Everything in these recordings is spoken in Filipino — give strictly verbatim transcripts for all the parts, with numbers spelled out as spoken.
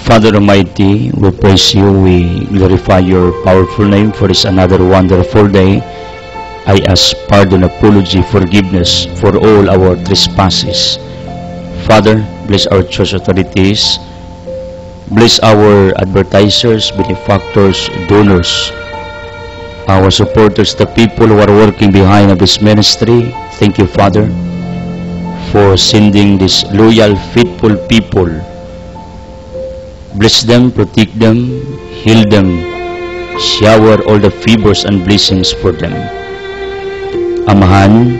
Father Almighty, we praise you, we glorify your powerful name for this another wonderful day. I ask pardon, apology, forgiveness for all our trespasses. Father, bless our church authorities, bless our advertisers, benefactors, donors, our supporters, the people who are working behind of this ministry. Thank you, Father, for sending these loyal, faithful people. Bless them, protect them, heal them, shower all the favors and blessings for them. Amahan,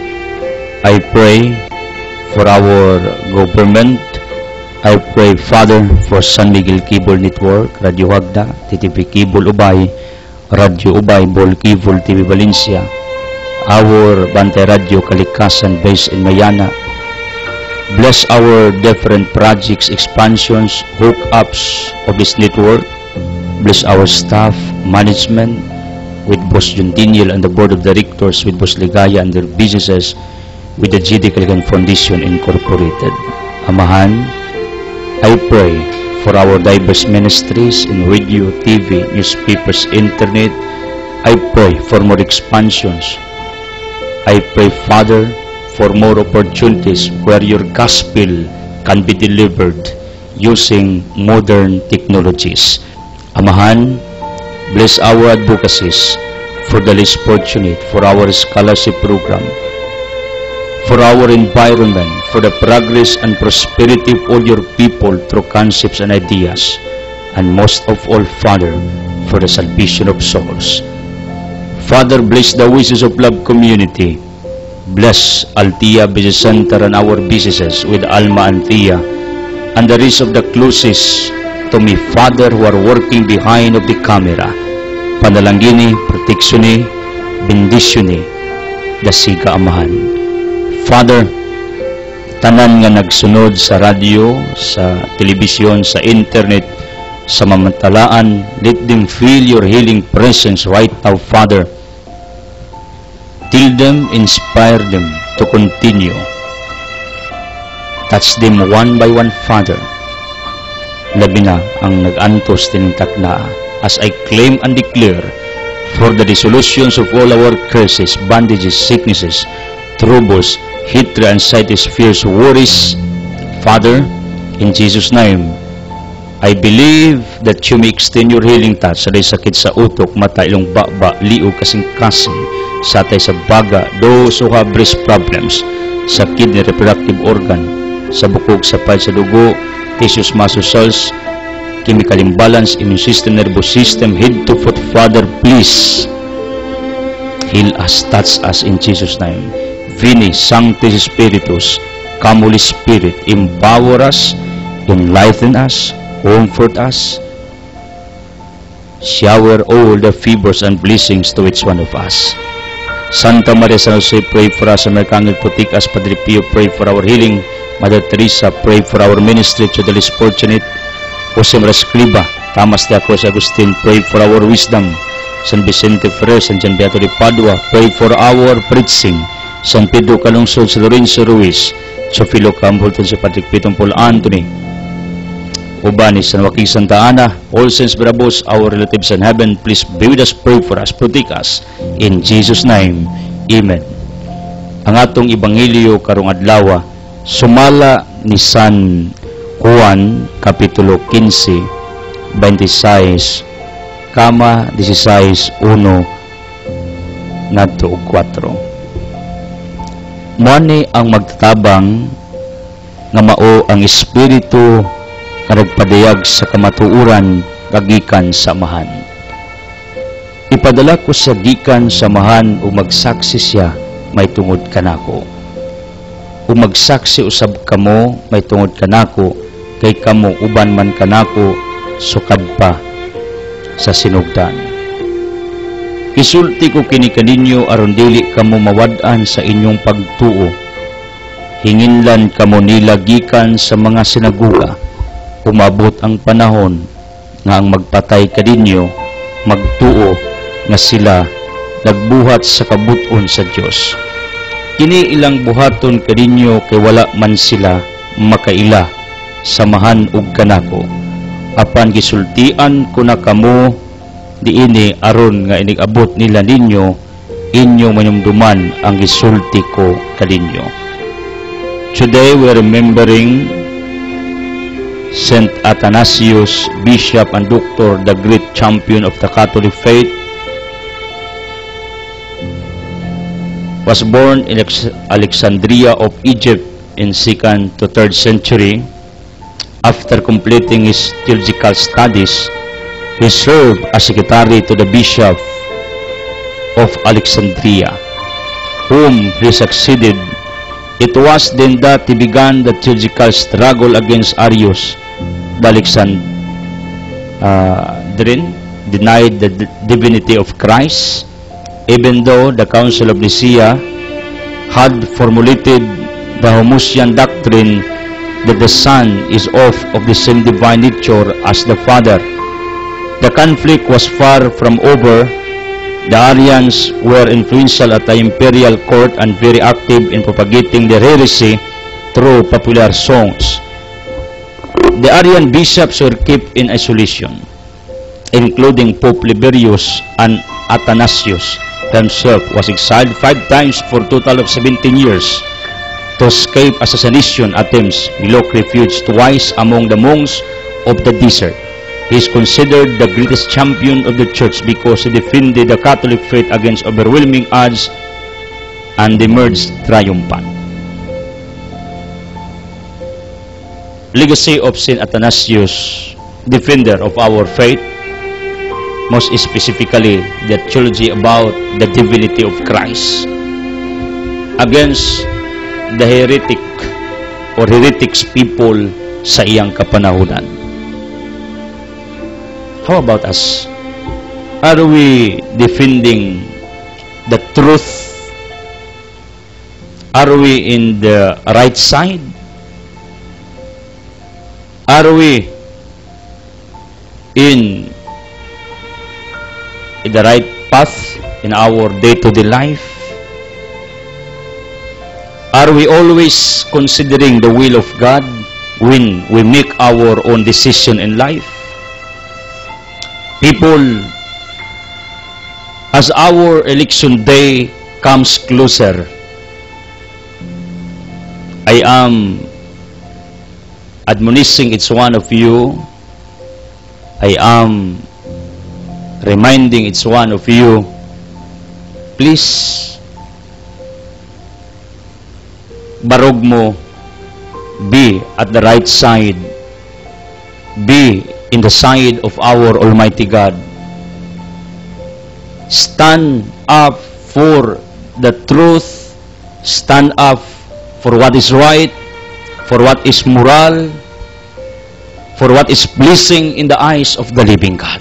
I pray for our government. I pray, Father, for San Miguel Cable Network, Radio Hagda, T T P Cable Ubay, Radio Ubay, Bol Cable, T V Valencia, our Bantay Radio Kalikasan based in Mayana. Bless our different projects, expansions, hookups of this network. Bless our staff, management, with Boss John Daniel and the board of directors, with Boss Ligaya and their businesses, with the G D Caligan Foundation Incorporated. Amahan, I pray for our diverse ministries in radio, T V, newspapers, internet. I pray for more expansions. I pray, Father, for more opportunities where your gospel can be delivered using modern technologies. Amahan, bless our advocacies for the less fortunate, for our scholarship program, for our environment, for the progress and prosperity of all your people through concepts and ideas, and most of all, Father, for the salvation of souls. Father, bless the wishes of Love Community. Bless Altia Business Center and our businesses with Alma and Tia, and the rest of the closest to me, Father, who are working behind of the camera. Panalangini, proteksyon, bendisyon, dasiga Amahan. Father, tanan nga nagsunod sa radio, sa telebisyon, sa internet, sa mamantalaan, let them feel your healing presence right now, Father. Till them, inspire them to continue. Touch them one by one, Father. Labi na ang nag-antos tinintak na, as I claim and declare for the dissolutions of all our curses, bondages, sicknesses, troubles, hatred, anxieties, fears, worries. Father, in Jesus' name, I believe that you may extend your healing touch sa sakit sa utok, mata, ilong, baba, liog, kasing-kasing, satay sa baga, those who have breast problems, sa kidney, reproductive organ, sa bukog, sa pahid sa dugo, tissues, muscles, cells, chemical imbalance, immune system, nervous system, head to foot. Father, please heal us, touch us in Jesus' name. Vini Sanctis Spiritus, come Holy Spirit, empower us, enlighten us, comfort us, shower all the favors and blessings to each one of us. Santa Maria San Jose, pray for us. Americangel, protect us. Padre Pio, pray for our healing. Mother Teresa, pray for our ministry to the less fortunate. Jose Marascriba, Thomas de Acros Agustin, pray for our wisdom. San Vicente Ferrer, San Gian Beato de Padua, pray for our preaching. San Pedro Calungsod, San Lorenzo Ruiz, Sofilo Campbellton, San Patrick Pitong Paul Anthony, Ubani, San Joaquin Santa Ana, all saints, bravos, our relatives in heaven, please be with us, pray for us, protect us. In Jesus' name, Amen. Ang atong Ebanghelyo karong adlaw, sumala ni San Juan, Kapitulo fifteen, twenty-six, kama sixteen, one, ngadto og four. Moani ang magtatabang nga mao ang espiritu nga nagpadayag sa kamatuoran kagikan sa amahan. Ipadala ko sa gikan sa amahan o magsaksi siya may tungod kanako. O magsaksi usab kamo may tungod kanako, kay kamo uban man kanako sukad pa sa sinugdan. Isulti ko kini kaninyo aron dili kamo mawad-an sa inyong pagtuo. Hinginlan kamo nila gikan sa mga sinaguga. Umabot ang panahon nga ang magpatay kadinyo magtuo nga sila nagbuhat sa kabut-on sa Dios. Kini ilang buhaton kadinyo kay wala man sila makaila samahan ug kanako. apan gisultian ko na kamo diini aron nga inigabot nila ninyo inyo manumduman ang gisulti ko kaninyo. Today we are remembering Saint Athanasius, Bishop and Doctor, the great champion of the Catholic faith. Was born in Alexandria of Egypt in second to third century. After completing his theological studies, he served as secretary to the Bishop of Alexandria, whom he succeeded. It was then that he began the theological struggle against Arius. The Alexandrian denied the divinity of Christ, even though the Council of Nicaea had formulated the Homoousian doctrine that the Son is of of the same divine nature as the Father. The conflict was far from over. The Arians were influential at the imperial court and very active in propagating their heresy through popular songs. The Arian bishops were kept in isolation, including Pope Liberius, and Athanasius himself was exiled five times for a total of seventeen years. To escape assassination attempts, he took refuge twice among the monks of the desert. He is considered the greatest champion of the church because he defended the Catholic faith against overwhelming odds and emerged triumphant. Legacy of Saint Athanasius, defender of our faith, most specifically the theology about the divinity of Christ, against the heretic or heretics people sa iyang kapanahunan. How about us? Are we defending the truth? Are we in the right side? Are we in, in the right path in our day-to-day life? Are we always considering the will of God when we make our own decision in life? People, as our election day comes closer, I am admonishing each one of you, I am reminding each one of you, please, barog mo, be at the right side, be in the side of our Almighty God. Stand up for the truth, stand up for what is right, for what is moral, for what is pleasing in the eyes of the living God.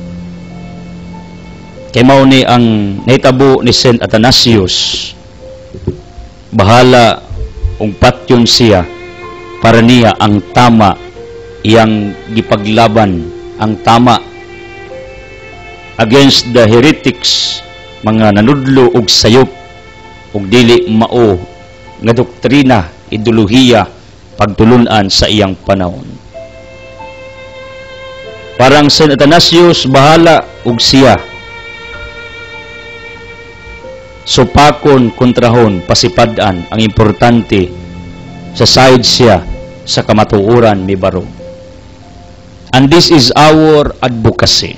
Kay mao ni ang nahitabo ni Saint Athanasius, bahala ung patyon siya para niya ang tama iyang gipaglaban, ang tama against the heretics, mga nanudlo og sayop og dili mao nga doktrina, ideolohiya pagtulunan sa iyang panahon. Parang Saint Athanasius bahala og siya supakon, kontrahon, pasipad-an ang importante sa side siya sa kamatuoran mi barog. And this is our advocacy.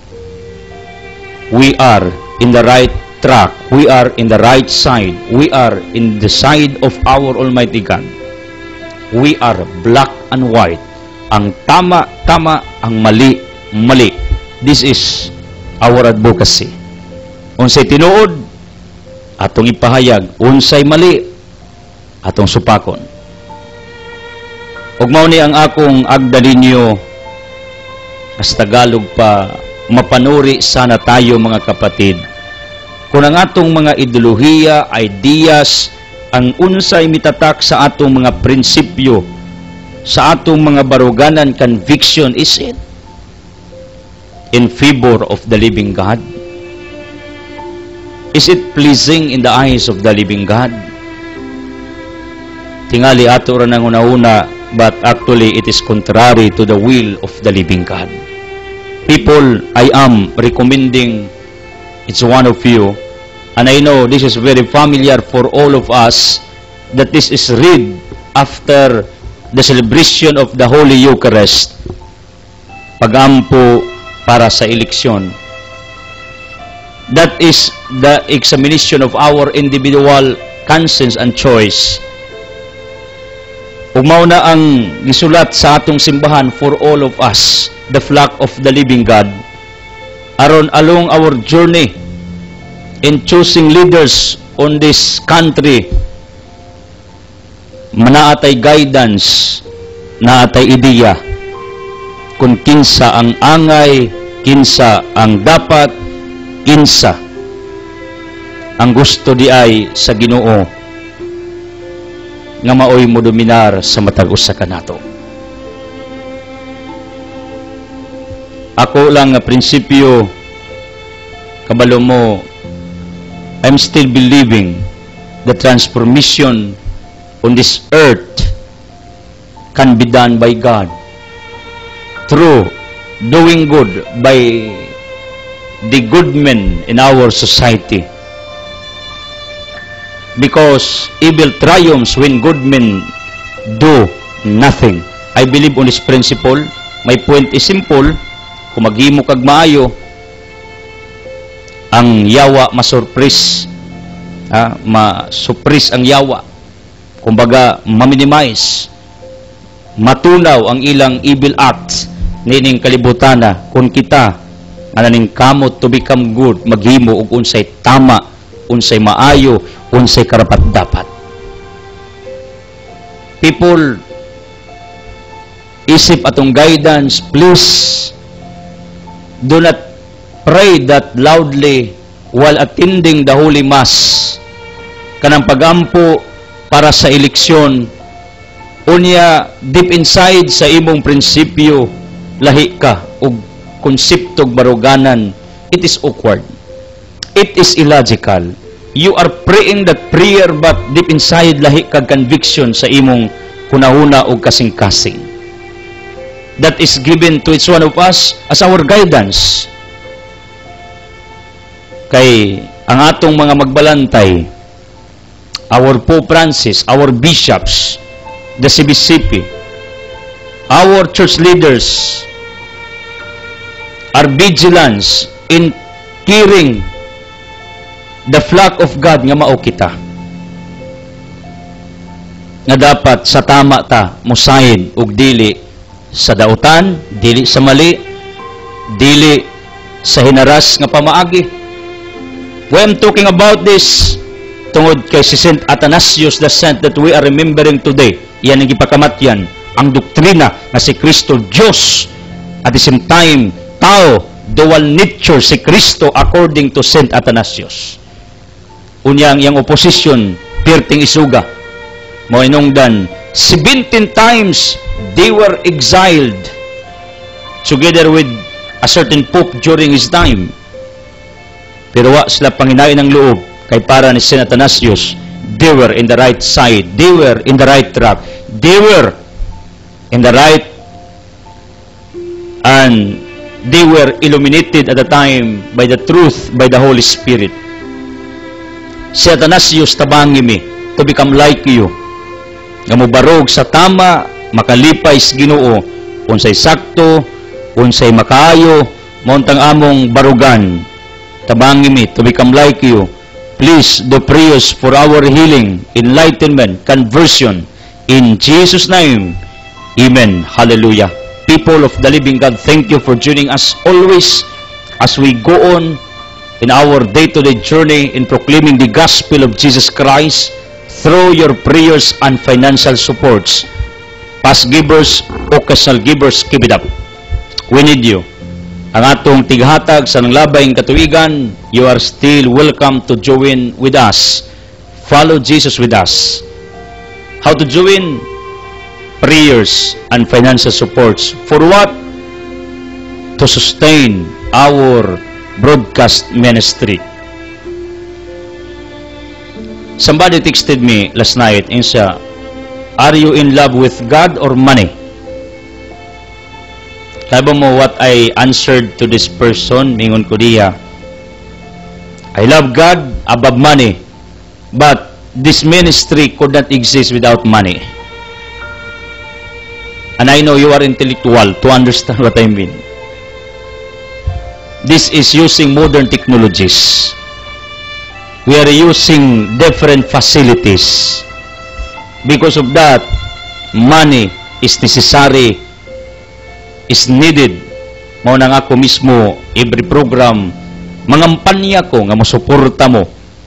We are in the right track. We are in the right side. We are in the side of our Almighty God. We are black and white. Ang tama, tama. Ang mali, mali. This is our advocacy. Unsay tinuod, atong ipahayag. Unsay mali, atong supakon. Ug mao ni ang akong agdalinyo as Tagalog pa, mapanuri sana tayo mga kapatid. Kung ang atong mga ideolohiya, ideas, ang unsay mitatak sa atong mga prinsipyo, sa atong mga baruganan, conviction, is it in favor of the living God? Is it pleasing in the eyes of the living God? Tingali ato ra nang una-una but actually it is contrary to the will of the living God. People, I am recommending each one of you, and I know this is very familiar for all of us, that this is read after the celebration of the Holy Eucharist, pagampo para sa eleksyon. That is the examination of our individual conscience and choice. Ug mao na ang gisulat sa atong simbahan for all of us, the flock of the living God, aron along our journey in choosing leaders on this country, manaatay guidance, naatay ideya kung kinsa ang angay, kinsa ang dapat, kinsa ang gusto di ay sa Ginoo nga maoy mo dominar sa matag usa kanato. Ako lang nga prinsipyo, kabalo mo, I'm still believing the transformation on this earth can be done by God through doing good by the good men in our society. Because evil triumphs when good men do nothing. I believe on this principle. My point is simple. Kung maghimo kag maayo, ang yawa masurprise, ha? Ma-surprise ang yawa. Kumbaga, ma-minimize, matunaw ang ilang evil acts nining kalibutana kung kita ananing kamot to become good, maghimo og unsay tama, unsay maayo, unsay karapat-dapat. People, isip atong guidance, please do not pray that loudly while attending the Holy Mass. Kanang pagampo para sa eleksyon, unya deep inside sa imong prinsipyo, lahi ka og konseptog baruganan, it is awkward. It is illogical. You are praying that prayer but deep inside lahi kag conviction sa imong hunahuna o kasing-kasing. That is given to each one of us as our guidance. Kay ang atong mga magbalantay, our Pope Francis, our bishops, the C B C P, our church leaders are vigilant in caring the flock of God nga mao kita. Nga dapat sa tama ta musayid og dili sa dautan, dili sa mali, dili sa hinaras nga pamaagi. When I'm talking about this, tungod kay si Saint Athanasius the Saint that we are remembering today, yan ang ipakamatyan, ang doktrina na si Kristo Diyos, at the same time, tao, dual nature si Kristo according to Saint Athanasius. Unyang yang opposition, pirting isuga, mo inungdan, seventeen times they were exiled together with a certain pope during his time. Pero wa sila panginain ng loob kay para ni Saint Athanasius, they were in the right side, they were in the right track, they were in the right, and they were illuminated at the time by the truth, by the Holy Spirit. Si Athanasius tabangi mi to become like you, nga mubarog sa tama, makalipay sa Ginoo, unsay sakto, unsay makaayo, montang among barugan. Tabangi mi to become like you. Please do prayers for our healing, enlightenment, conversion. In Jesus' name, Amen. Hallelujah. People of the living God, thank you for joining us always as we go on in our day-to-day journey in proclaiming the gospel of Jesus Christ through your prayers and financial supports. Past givers, occasional givers, keep it up. We need you. Ang atong tighatag sa nanglabayng katuigan, you are still welcome to join with us. Follow Jesus with us. How to join? Prayers and financial supports. For what? To sustain our broadcast ministry. Somebody texted me last night and siya, Are you in love with God or money? Kaya mo what I answered to this person? Mingon ko diya, I love God above money, but this ministry could not exist without money. And I know you are intellectual to understand what I mean. This is using modern technologies. We are using different facilities. Because of that, money is necessary, is needed. Mao nang ako mismo, every program, mangampanya ko nga mosuporta mo.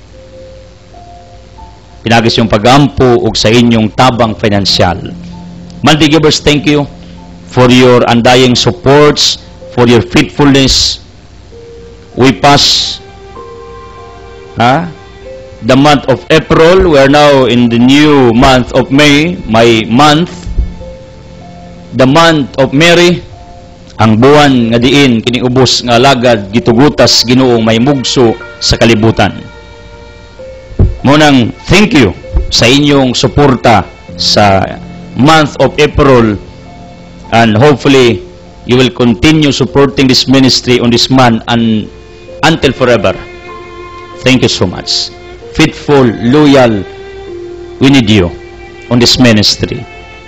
Pinagis yung pagampo ug sa inyong tabang financial. Monthly givers, thank you for your undying supports, for your faithfulness. We pass huh, the month of April. We are now in the new month of May, my month. The month of Mary, ang buwan nga diin kini ubos nga lagad gitugutas Ginoong may mugso sa kalibutan. Munang thank you sa inyong suporta sa month of April, and hopefully you will continue supporting this ministry on this month and until forever. Thank you so much. Faithful, loyal, we need you on this ministry.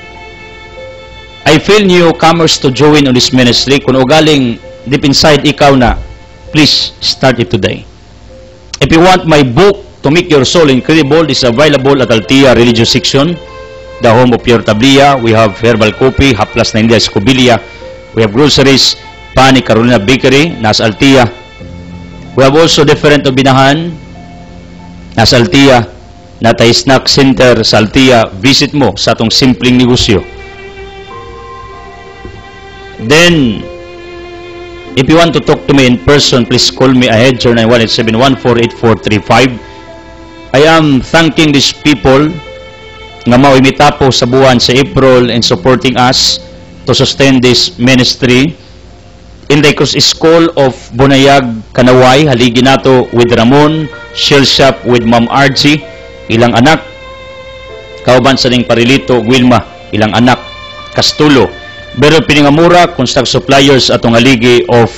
I feel newcomers to join on this ministry. Kung ugaling deep inside ikaw na, please start it today. If you want my book, To Make Your Soul Incredible, is available at Altia Religious Section, the home of Pure Tablia. We have herbal coffee, Haplas na India Escobilia. We have groceries, Pani Carolina Bakery, nasa Altia. We have also different binahan, nasa Altia, natay snack center sa Altia. Visit mo sa atong simpleng negosyo. Then, if you want to talk to me in person, please call me ahead, zero nine one eight seven one four eight four three five. I am thanking these people nga mauimita po sa buwan sa April in supporting us to sustain this ministry. In the School of Bunayag, Kanaway, haligi nato with Ramon, Shell Shop with Ma'am Archie, ilang anak, kauban sa ning Parilito, Wilma, ilang anak, Castulo, pero piningamura, construct suppliers atong haligi of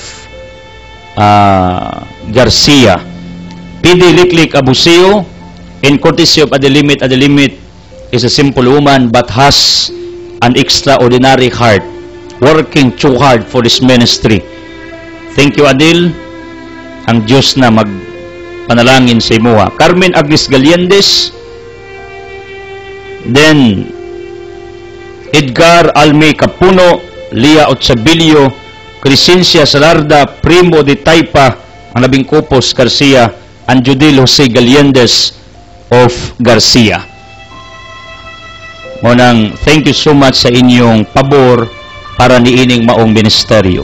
uh, Garcia, P D Liklik Abusio, in courtesy of Adelimit. Adelimit is a simple woman but has an extraordinary heart, working too hard for this ministry. Thank you, Adil. Ang Diyos na magpanalangin sa imuha. Carmen Agnes Galiendes, then Edgar Alme Capuno, Lia Otsabilio, Crescencia Salarda, Primo de Taipa, ang labing kupos Garcia, and Judil Jose Galiendes of Garcia. Munang thank you so much sa inyong pabor para niining maong ministeryo.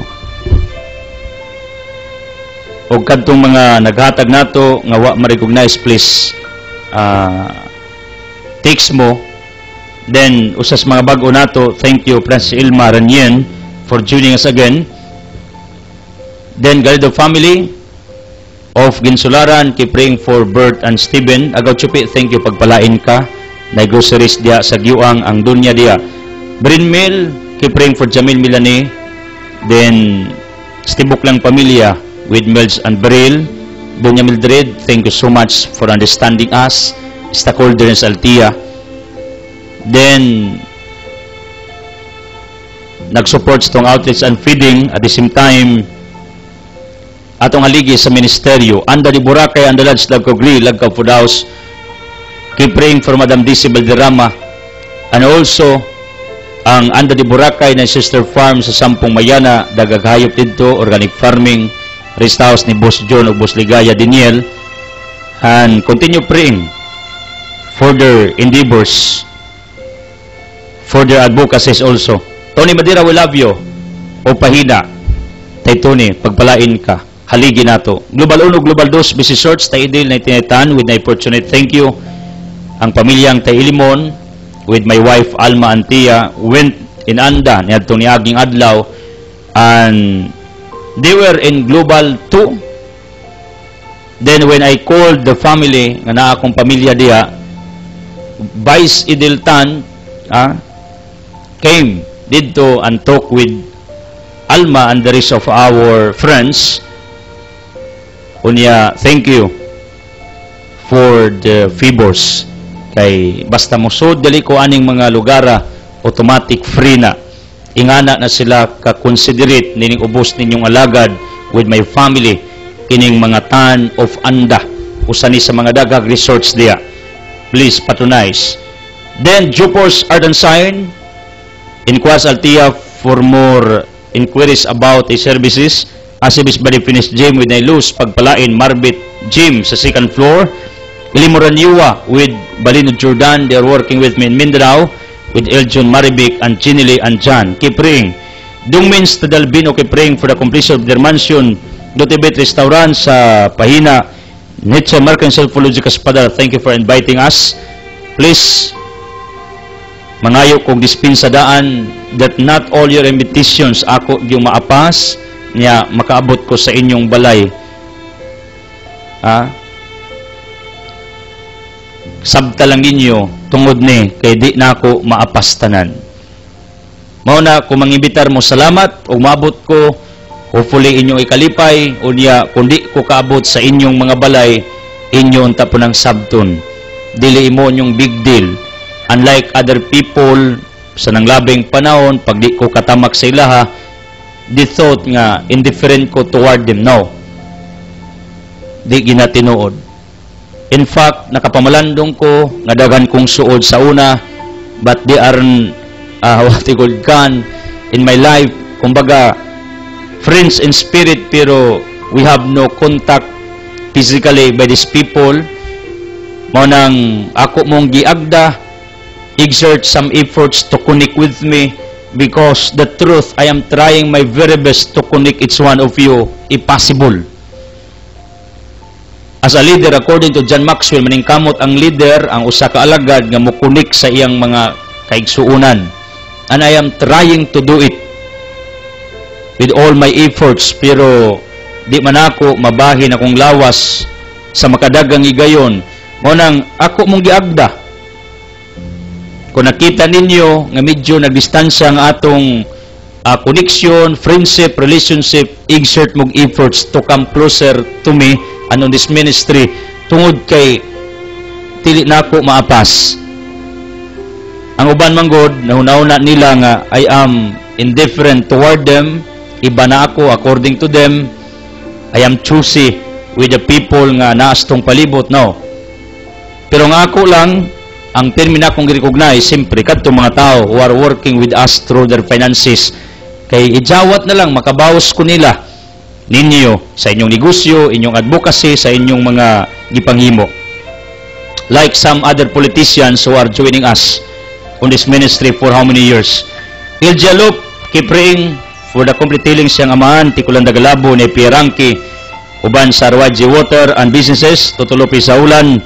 O kadtong mga naghatag nato nga wa ma-recognize, please uh, text mo. Then usas mga bag-o nato, thank you Francis Ilma Ranyen for joining us again. Then Galido family of Ginsularan, keep praying for Bert and Stephen. Agaw Chupi, thank you, pagpalain ka. Na groceries dia sa Giuang, ang dunya dia. Brinmil, keep praying for Jamil Milani. Then Stibok lang pamilya with Melz and Beryl. Dunya Mildred, thank you so much for understanding us. Stakeholders Altia. Then nag-support itong outreach and feeding at the same time atong haligi sa ministeryo. Anda di Boracay, Anda Lads, Lagkogli, Lagkaw Food House. Keep praying for Madam Disi Balderrama. And also, ang Anda di Boracay na sister farm sa Sampung Mayana, dagaghayop dito, organic farming, rest house ni Boss John o Boss Ligaya Daniel. And continue praying for their endeavors, for their advocacies also. Tony Madira, we love you. O pahina, tay Tony, pagpalain ka. Haligi nato. Global uno, Global dos, busy search, tay Idil, nineteen with na opportunity. Thank you. Ang pamilyang tay Ilimon, with my wife Alma Antia, went in Anda, niadto ni Aging Adlaw, and they were in Global two. Then when I called the family, nga na akong pamilya diya, Vice Idil Tan, ah, came dito and talk with Alma and the rest of our friends. Unya, thank you for the favors. Kay basta mo so dali ko aning mga lugara, automatic free na. Ingana na sila ka-considerate nining ubos ninyong alagad with my family kining mga tan of Anda usa ni sa mga dagag resorts diya. Please patronize. Then Jupors Art and Sign inquires Altia for more inquiries about the services. Asibis Body Finish Gym with Nailus Pagpalain Marbit Gym sa second floor. Ilimuran Yuwa with Balino Jordan, they are working with me in Mindanao with Eljon Maribic and Chinili and John. Keep praying. Dungmins Tadalbino, keep praying for the completion of their mansion Dotibet Restaurant sa Pahina. Nietzsche American Self-Logical Espada, thank you for inviting us. Please mangayo kong dispensadaan that not all your invitations ako yung maapas niya makaabot ko sa inyong balay. Ha? Sabta lang ninyo tungod ni kay di na ako maapastanan. Mao na kung mangibitar mo salamat o maabot ko hopefully inyong ikalipay unya kundi ko kaabot sa inyong mga balay inyo unta po ng sabton. Dili mo nyong big deal. Unlike other people sa nanglabing panahon pag di ko katamak sa ilaha, di thought nga indifferent ko toward them. No. Di ginatinuod. In fact, nakapamalandong ko, nga daghan kong suod sa una, but they are uh, what they called can in my life. Kumbaga, friends in spirit, pero we have no contact physically by these people. Mo nang ako mong giagda, exert some efforts to connect with me, because the truth, I am trying my very best to connect each one of you, if possible. As a leader, according to John Maxwell, maningkamot ang leader, ang usa ka alagad nga mokunik sa iyang mga kaigsuunan. And I am trying to do it with all my efforts, pero di man ako mabahin akong lawas sa makadagang igayon. Ngunang ako mong giagda. Kung nakita ninyo nga medyo nagdistansya ang atong uh, connection, friendship, relationship, exert mong efforts to come closer to me and on this ministry, tungod kay tili na ako maapas. Ang uban manggod, nahunauna nila nga I am indifferent toward them, iba na ako according to them, I am choosy with the people nga naastong palibot, no. Pero nga ako lang, ang termina kong i-recognize, siyempre, kadto mga tao who are working with us through their finances, kay ijawat na lang, makabawas ko nila ninyo sa inyong negosyo, inyong advocacy, sa inyong mga gipanghimo. Like some other politicians who are joining us on this ministry for how many years. Ilja Loop, keep praying for the complete healing siyang amahan, Tikulan Dagalabo, ni Pierangki, uban sa Arwaji Water and Businesses, Tutulopi sa Ulan,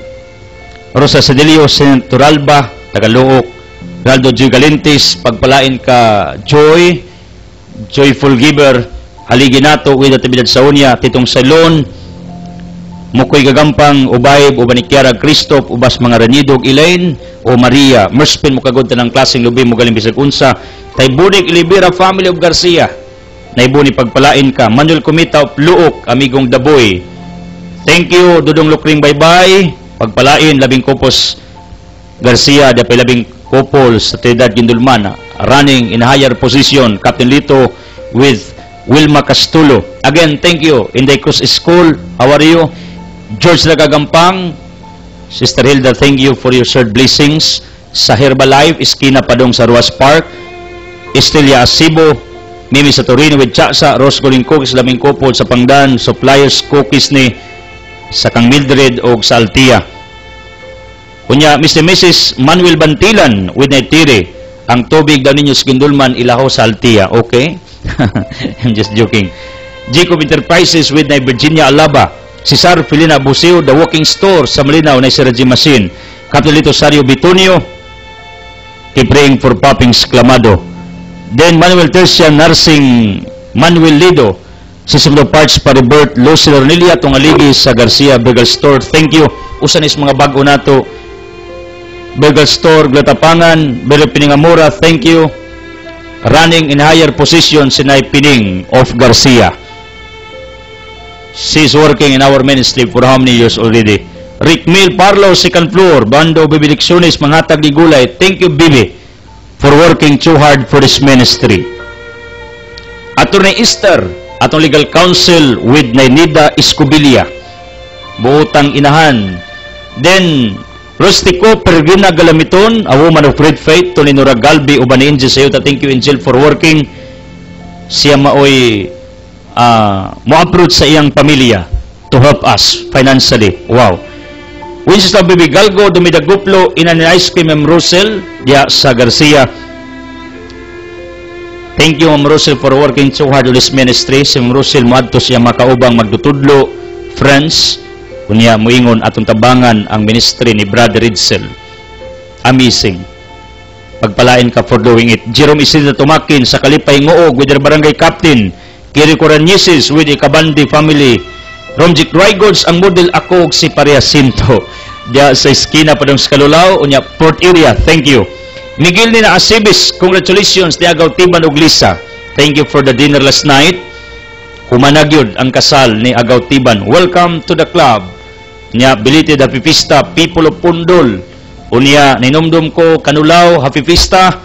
Rosa Sedelio, Turalba, Tagaluok, Raldo Joy Galintis, pagpalain ka Joy, Joyful Giver, haligi nato with atibidad sa unya, Titong Salon, Mukoy Gagampang, Ubayb, Ubanikyara, Christoph, Ubas mga Ranidog, Elaine, o Maria, Merspin, Mukagod ng klaseng lubi, Mugaling Bisag Unsa, Taybunik, Ilibira, Family of Garcia, Naibo ni pagpalain ka, Manuel Kumita of Luok, Amigong Daboy, thank you, Dudong Lukring, bye-bye, pagpalain, Labing Kopos, Garcia, Dapay Labing Kopol, sa Trinidad Gindulman, running in higher position, Captain Lito, with Wilma Castulo. Again, thank you. Inday Cruz School, how are you? George Nagagampang, Sister Hilda, thank you for your shared blessings. Sa Herbalife, Iskina Padong sa Ruas Park, Estelia Asibo, Mimi sa Torino with Chasa, Rose Goling Cookies, Laming Kopol sa Pangdan, Suppliers Cookies ni sa Kang Mildred o sa Altia. Kunya, Mister and Missus Manuel Bantilan with Naitiri, ang tubig daw ninyo sa Gindulman, ilaho sa Altia. Okay? I'm just joking. Jacob Enterprises with na Virginia Alaba, Cesar Filina Buseo, The Walking Store sa Malinaw na Siraji Masin, Capitolito Sario Bitonio, keep praying for Poppings Clamado. Then Manuel Tercian Nursing, Manuel Lido, Sisumdo Parts Paribert, Lucy Ornelia, Tungaligi sa Garcia Burger Store, thank you. Usan is mga bago nato Burger Store, Glatapangan, Beri Piningamura, thank you. Running in higher position, Sinay Pining of Garcia. She's working in our ministry for how many years already? Rick Mill Parlo, second floor, Bando Bibiliksunis, Manghatag ni Gulay. Thank you, Bibi, for working too hard for this ministry. Attorney Easter, atong legal counsel with Nainida Escobilia. Buotang inahan. Then, Rustico Pergina Galamiton, a woman of great faith, Toninura Galbi, uban ni Angel sayo. Thank you, Angel, for working. Siya maoy uh, mo-approach sa iyang pamilya to help us financially. Wow. Winslow Bibi Galgo, Dumidaguplo, Inan Ice Cream, Ma'am Rosel, diya sa Garcia. Thank you, Ma'am Rosel, for working so hard on this ministry. Si Ma'am Rosel, muadto siya makaubang magdutudlo, friends, kunya muingon atong tabangan ang ministry ni Brother Ridsel. Amazing. Pagpalain ka for doing it. Jerome Isilda Tumakin sa Kalipay Ngoog with their barangay captain. Kiri Coranyesis with the Kabandi family. Romjik Raigods ang model ako si Pariasinto. Diya sa eskina pa ng Skalulaw, unya Port Area. Thank you. Miguel Nina Asibis, congratulations, Tiagaw Tiban ug Lisa. Thank you for the dinner last night. Humanagyod ang kasal ni Agaw Tiban. Welcome to the club. Nya belated happy pista, people of Pundol. Unya ninumdum ko kanulaw happy pista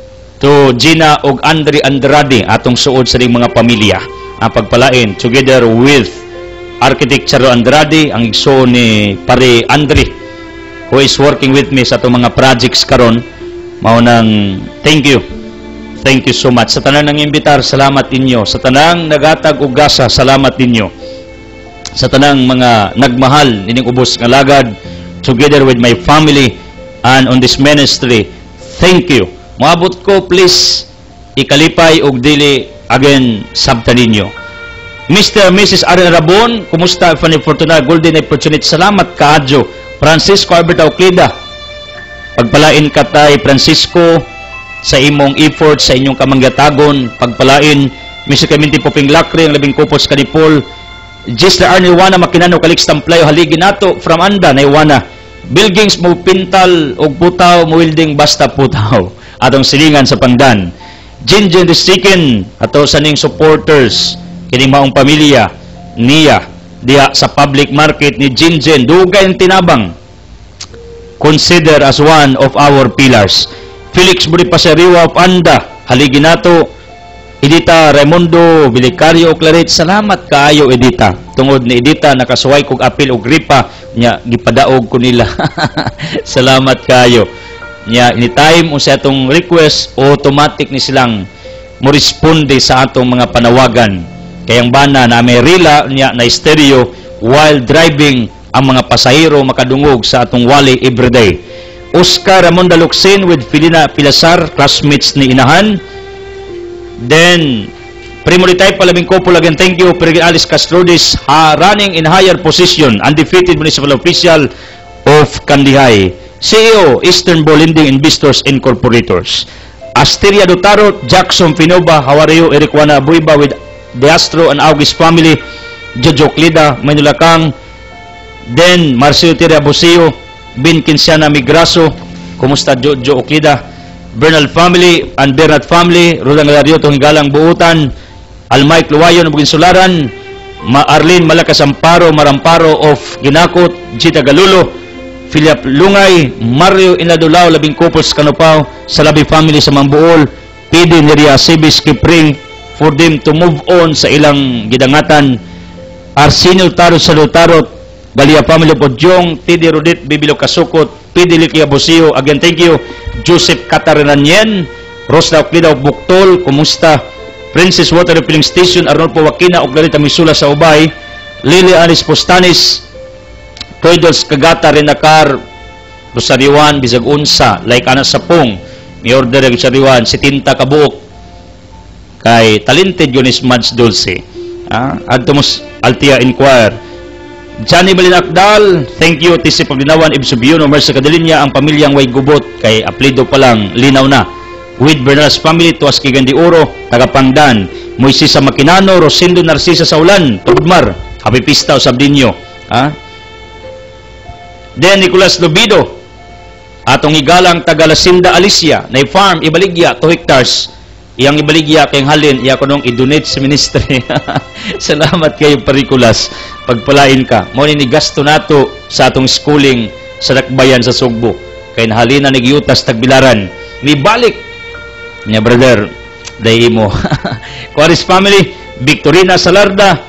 to Gina og Andre Andrade atong suod sa ding mga pamilya. Ang pagpalain together with Architect Charo Andrade, ang igso ni Pare Andre, who is working with me sa itong mga projects karon. Maunang thank you. Thank you so much. Sa tanang ng imbitar, salamat ninyo. Sa tanang nagatag og gasa, salamat ninyo. Sa tanang mga nagmahal nining ubos nga lagad, together with my family and on this ministry, thank you. Moabot ko, please, ikalipay og dili again sabta ninyo. Mister and Missus Aaron Rabon, kumusta? Fanny Fortuna, Golden Opportunity. Salamat kaadyo. Francisco Alberto Oclida, pagpalain ka tay, Francisco, sa imong effort, sa inyong kamanggatagon, pagpalain. Mister Clemente Poping Lakre, ang labing kupos kadipol. Gisler Arne Iwana, Makinano, Kalix Tamplayo, haligi nato, from Anda, na Iwana. Buildings mo pintal, og putaw, mo wilding, basta putaw. Atong silingan sa Pandan. Jinjin Distrikin, ato sa ning supporters, kining maong pamilya, niya, diya sa public market ni Jinjin, dugay ang tinabang. Consider as one of our pillars. Felix Buripasariwa of Anda, haligi nato. Edita Raimundo Bilicario Claret, salamat kaayo Edita. Tungod ni Edita nakasuway kog apil og gripa nya gipadaog ko nila. Salamat kaayo. Nya anytime unsa atong request, automatic ni silang mo responde sa atong mga panawagan. Kayang bana na may rila nya na stereo while driving ang mga pasahero makadungog sa atong wali everyday. Oscar Ramon Daluksin with Filina Pilasar, classmates ni Inahan. Then, Primo Ritay Palabing Kopol again, thank you. Perigin Alice Castrodis, uh, running in higher position, undefeated municipal official of Kandihay. C E O, Eastern Bolinding Investors Incorporators. Asteria Dotaro, Jackson Pinoba, Hawario, Eric Wana Buiba with De Astro and August family. Jojo Clida, Manila Kang. Then, Marcio Tira Busio, Bin Kinsiana Migraso. Kumusta Jojo Oklida? Bernal family and Bernard family, Rodang Lario, Tunggalang Buutan, Almike Luwayon, Bugin Sularan, Ma Arlene Malakas Amparo, Maramparo of Ginakot, Gita Galulo, Philip Lungay, Mario Inadulao, Labing Kupos Kanupaw, Salabi family sa Mambuol, P D Neria Sibis Kipring, for them to move on sa ilang gidangatan. Arsenio Tarot sa Tarot, Galia family po Jong, T D Rodit, Bibilo Kasukot, P D Likia Busio, again thank you. Joseph Katarinanyen, Rosla Oklida of Buktol, kumusta? Princess Water Refilling Station, Arnolfo Wakina, Oglarita Misula sa Ubay, Lily Anis Postanis, Toydols Kagata Renakar, Rosariwan, Bisag Unsa, like Anas Sapong, may order ng Rosariwan, si Tinta Kabuok, kay Talented Yunis Mads Dulce, ah, Adtomos Altia Inquire, Johnny Malinakdal, thank you. T C Paglinawan, Ibsubiuno, Mersa Cadalinya, ang pamilyang way gubot, kay Aplido pa lang, linaw na. With Bernal's family, Tuas Kigan de Oro, Tagapangdan, Moises sa Makinano, Rosindo Narcisa sa Ulan, Tugmar, Happy Pista o Sabdinyo. Ha? Then Nicolas Lobido, Atong higalang taga Lasinda Alicia, na farm ibaligya two hectares. Iyang ibaligya kay halin iya ko nung i-donate sa ministry. Salamat kayo Parikulas. Pagpalain ka. Mo ni gasto nato sa atong schooling sa Dakbayan sa Sugbo. Kay nahalina nagiyutas tagbilaran. Ni balik niya brother day mo. Quaris family, Victorina Salarda,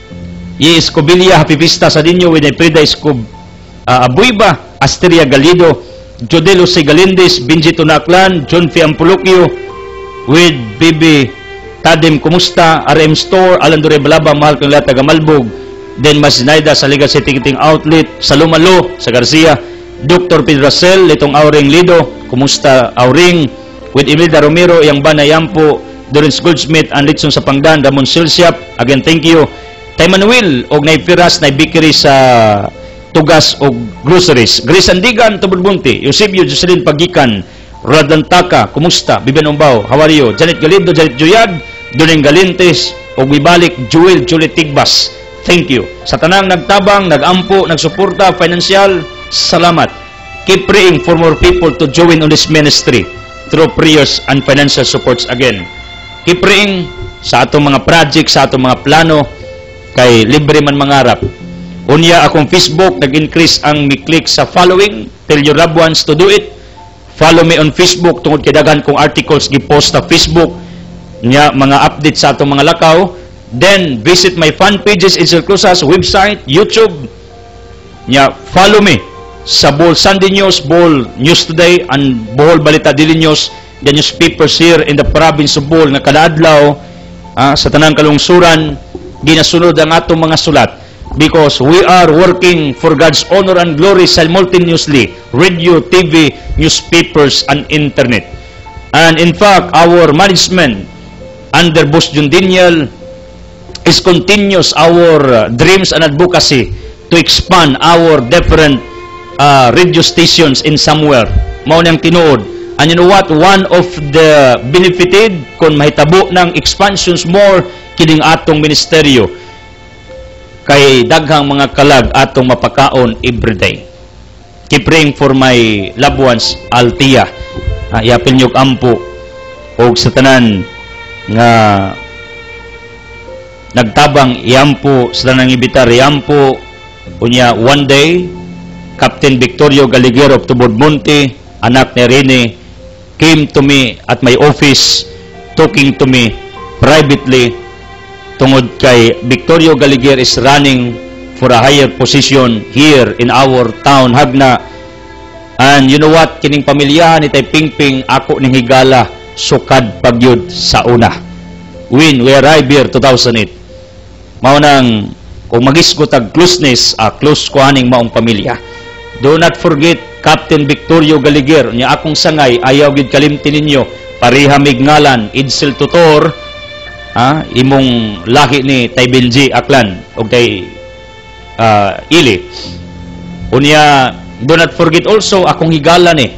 Ye Escobilia, Happy Vista sa dinyo with Prida Escob, uh, Abuiba, Asteria Galido, Jodelo Segalindis, Benji Tunaklan, John F. Ampulokyo, with Bibi Tadim Kumusta, R M Store, Alandore Balaba, mahal kong lahat taga Malbog, then Mas Naida sa Liga City Ticketing Outlet, sa Lumalo, sa Garcia, Doctor Pedrasel, Litong Auring Lido, Kumusta Auring, with Imelda Romero, Yang Bana Yampo, Dorins Goldsmith, and Litson sa Pangdan, Ramon Silsiap, again thank you. Tay Manuel, og naipiras, naibikiri sa tugas o groceries. Grace Andigan, Tubod-Bunti, Eusebio Jocelyn Pagikan, Rodan Taka, Kumusta, Bibian Umbaw, how are you? Janet Galindo, Janet Juyag, Duning Galintes, o Bibalik, Jewel, Juliet Tigbas. Thank you. Sa tanang nagtabang, nagampo, nagsuporta, financial, salamat. Keep praying for more people to join on this ministry through prayers and financial supports again. Keep praying sa atong mga project, sa atong mga plano, kay libre man mangarap. Unya akong Facebook, nag-increase ang mi-click sa following. Tell your loved ones to do it. Follow me on Facebook tungod kay daghan kong articles gi-post sa Facebook nya mga update sa atong mga lakaw. Then visit my fan pages in Silcruzas website, YouTube. Nya follow me sa Bohol Sunday News, Bohol News Today, and Bohol Balita Daily News, the newspapers here in the province of Bohol nga kada adlaw ah, sa tanang kalungsuran ginasunod ang atong mga sulat. Because we are working for God's honor and glory simultaneously, radio, T V, newspapers, and internet. And in fact, our management under Boss Jun Daniel is continuous our uh, dreams and advocacy to expand our different uh, radio stations in somewhere. Mao nang tinuod. And you know what? One of the benefited kung mahitabo ng expansions more kining atong ministeryo kay daghang mga kalag atong mapakaon everyday. Keep praying for my loved ones, Altia. Uh, Iapil niyog ampo o sa tanan nga nagtabang iyampo sa tanang ibitar iyampo unya one day Captain Victorio Galigero of Tubod-Monte, anak ni Rene, came to me at my office talking to me privately tungod kay Victorio Galiger is running for a higher position here in our town, Hagna. And you know what? Kining pamilya ni Tay Pingping, ako ning higala, sukad pagyud sa una. When we arrived here, two thousand eight. Mao nang, kung magisgot ag closeness, uh, close ko aning maong pamilya. Do not forget, Captain Victorio Galiger, niya akong sangay, ayaw gid kalimtin ninyo, pareha mignalan, Idsel Tutor, ha, imong lahi ni Tay Benji Aklan o Tay uh, Ili. Unya, do not forget also akong higala ni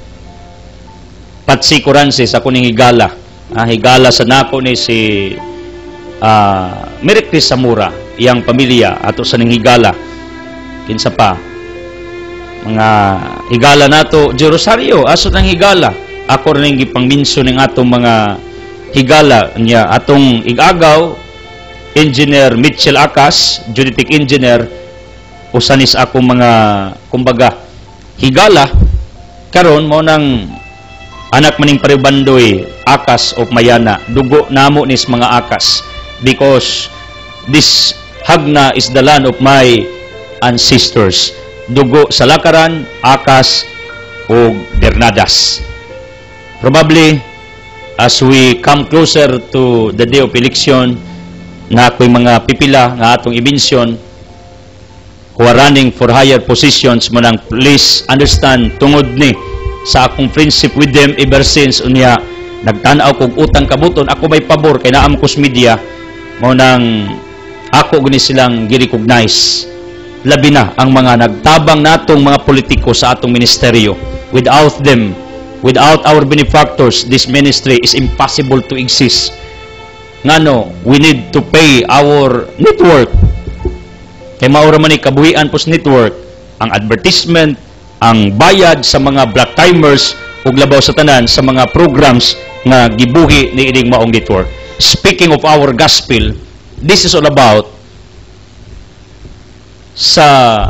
Patsi Corances, ako ning higala. Ah, higala sa nako ni si uh, Merikris Samura, iyang pamilya ato sa ning higala. Kinsa pa mga higala nato, Di Rosario, aso ng higala. Ako rin gipangminso ning atong mga higala niya atong igagaw Engineer Mitchell Akas, genetic engineer, usanis ako mga kumbaga higala karon mo nang anak maning Paribandoy Akas of Mayana, dugo namo nis mga Akas because this Hagna is the land of my ancestors. Dugo sa Lakaran, Akas o Bernadas. Probably as we come closer to the day of election, na ako'y mga pipila nga atong i-mention who are running for higher positions mo nang please understand tungod ni sa akong friendship with them ever since unya nagtanaw kog utang kabuton ako may pabor kay naam kus media mo nang ako gani silang gi-recognize labi na ang mga nagtabang natong mga politiko sa atong ministeryo. Without them, without our benefactors, this ministry is impossible to exist. Ngano, we need to pay our network. Kay maura man ni kabuhian pos network, ang advertisement, ang bayad sa mga black timers ug labaw sa tanan sa mga programs nga gibuhi ni ining maong network. Speaking of our gospel, this is all about sa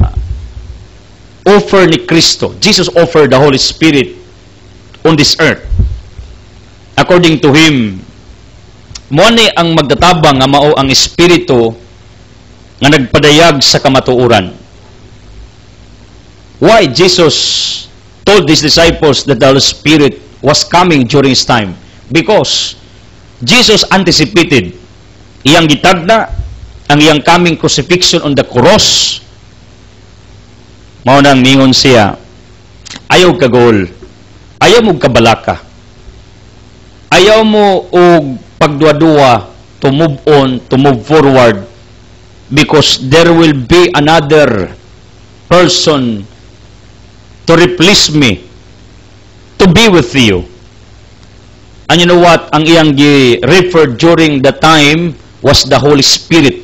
offer ni Kristo. Jesus offered the Holy Spirit on this earth. According to Him, mo ni ang magdatabang nga mao ang Espiritu nga nagpadayag sa kamatuoran. Why Jesus told His disciples that the Holy Spirit was coming during His time? Because Jesus anticipated iyang gitagna ang iyang coming crucifixion on the cross. Mao nang ningon siya, ayaw ka goal, ayaw mo kabalaka, ayaw mo og pagduwa-duwa to move on, to move forward, because there will be another person to replace me, to be with you. And you know what? Ang iyang gi-referred during the time was the Holy Spirit.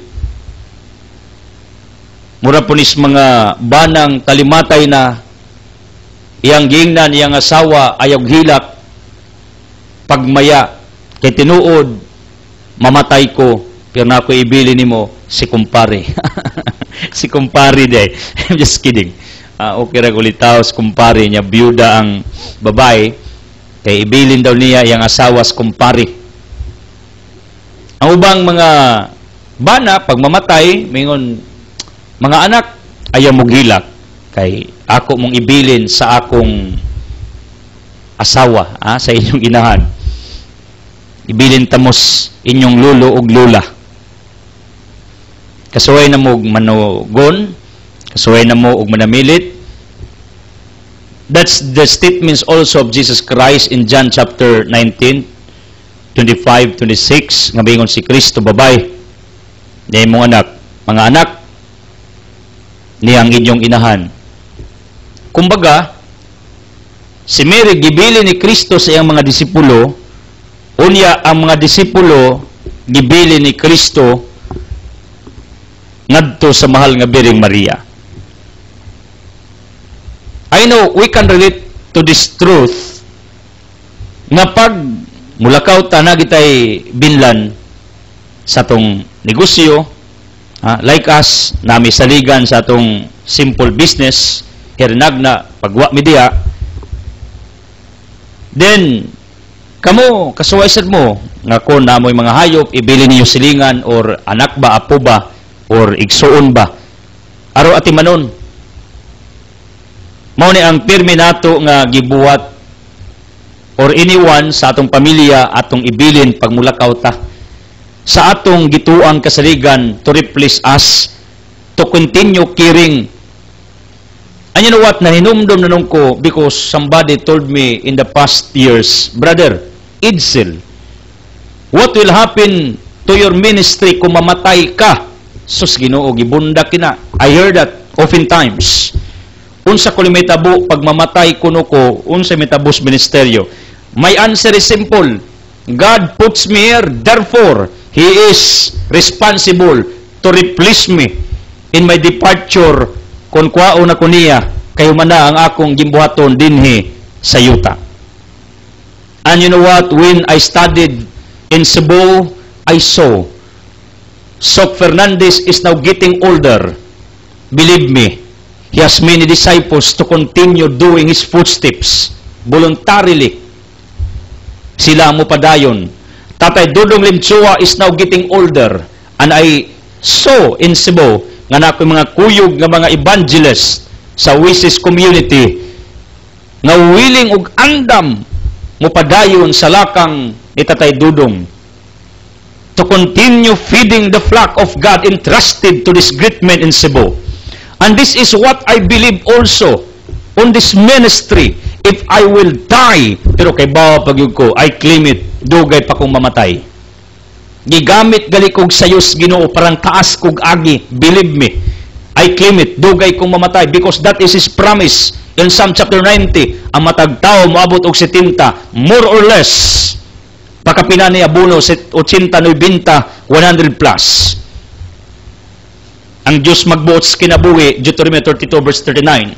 Mura po nis mga banang kalimatay na iyang giingnan, iyang asawa, ayaw hilak, pagmaya, kay tinuod, mamatay ko, pero na ako ibili nimo si kumpare. Si kumpare de. I'm just kidding. Uh, okay ra gulitaw si kumpare niya, byuda ang babae, kay ibilin daw niya iyang asawa si kumpare. Ang ubang mga bana, pag mamatay, mingon, mga anak, ayaw mo gilak, kay ako mong ibilin sa akong asawa, ah, sa inyong inahan. Ibilin tamos inyong lulo ug lula. Kasuway na mo manugon, kasuway na mo og manamilit. That's the statements also of Jesus Christ in John chapter nineteen, twenty-five, twenty-six, nga bingon si Kristo, babay, niya mong anak, mga anak, niyang inyong inahan. Kumbaga, si Mary gibili ni Kristo sa iyang mga disipulo, unya ang mga disipulo gibili ni Kristo ngadto sa mahal nga Birheng Maria. I know we can relate to this truth nga pag mulakaw ta na gitay binlan sa atong negosyo, Uh, like us, nami saligan sa atong simple business, hirnag na pagwa media, then, kamo, kasuwaisad mo, nga kung namoy mga hayop, ibili niyo silingan, or anak ba, apo ba, or igsuon ba, aro ati manon. Mao ni ang pirmi nato nga gibuhat, or iniwan sa atong pamilya, atong ibilin pag mulakaw ta, sa atong gituang kasaligan to replace us, to continue caring. And you know what? Nahinumdum na nung ko because somebody told me in the past years, Brother Edsel, what will happen to your ministry kung mamatay ka? Sus, Ginoo, gibunda kina. I heard that oftentimes. Unsa ko limitabo pag mamatay kuno ko, unsa mitabos ministeryo? My answer is simple. God puts me here, therefore, He is responsible to replace me in my departure kung kwaon ako niya, kayo man na ang akong gimbuhaton dinhi sa yuta. And you know what? When I studied in Cebu, I saw Sok Fernandez is now getting older. Believe me, he has many disciples to continue doing his footsteps voluntarily. Sila mo padayon. Tatay Dudong Limchua is now getting older, and I saw in Cebu nga na ako mga kuyog nga mga evangelists sa Wishes community nga willing og andam mo padayon sa lakang ni Tatay Dudong to continue feeding the flock of God entrusted to this great man in Cebu. And this is what I believe also on this ministry. If I will die, pero kay bawa pagyug ko, I claim it, dugay pa kong mamatay. Gigamit gali kog sayos Ginoo, parang taas kog agi, believe me, I claim it, dugay kong mamatay, because that is His promise. In Psalm chapter ninety, ang matag tao moabot og setenta, more or less, pakapina ni abono, eighty, ninety, one hundred plus. Ang Diyos magbuot sa kinabuhi, Deuteronomy thirty-two verse thirty-nine,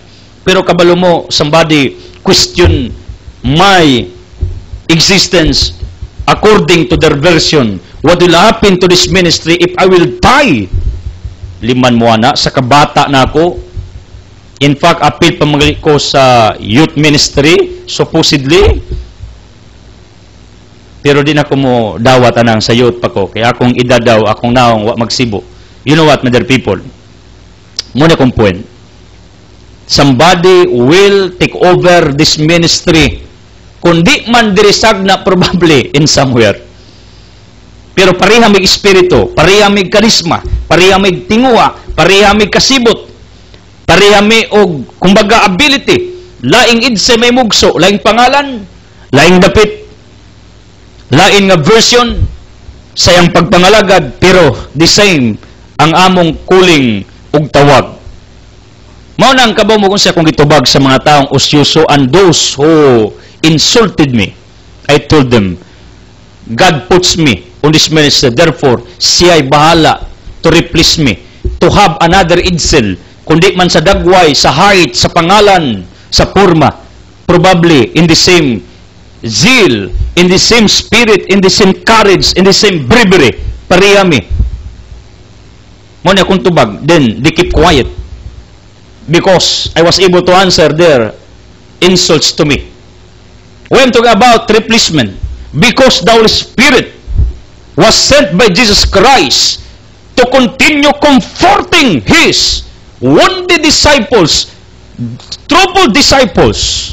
Pero kabalo mo, somebody question my existence according to their version. What will happen to this ministry if I will die? Liman mo na, sa kabata na ako. In fact, appeal pa magaling ko sa youth ministry, supposedly. Pero di na ko mo dawat anang sa youth pa ko. Kaya akong idadaw, akong naong magsibo. You know what, my dear people? Muna kong point. Somebody will take over this ministry. Kundi man dirisag na probably in somewhere. Pero pareha may espiritu, pareha may karisma, pareha may tingua, pareha may kasibot, pareha may og kumbaga ability. Laing idse may mugso, laing pangalan, laing dapit, lain nga version sayang pagpangalagad, pero the same ang among kuling ug tawag. Mao nang kabaw mo kung siya kung gitubag sa mga taong usyoso, and those who insulted me, I told them, God puts me on this ministry, therefore siya ay bahala to replace me, to have another Edsel, kundi man sa dagway, sa height, sa pangalan, sa forma, probably in the same zeal, in the same spirit, in the same courage, in the same bravery, pareha mi. Mo na akong tubag, then they keep quiet. Because I was able to answer their insults to me. When talking about replacement, because the Holy Spirit was sent by Jesus Christ to continue comforting His wounded disciples, troubled disciples,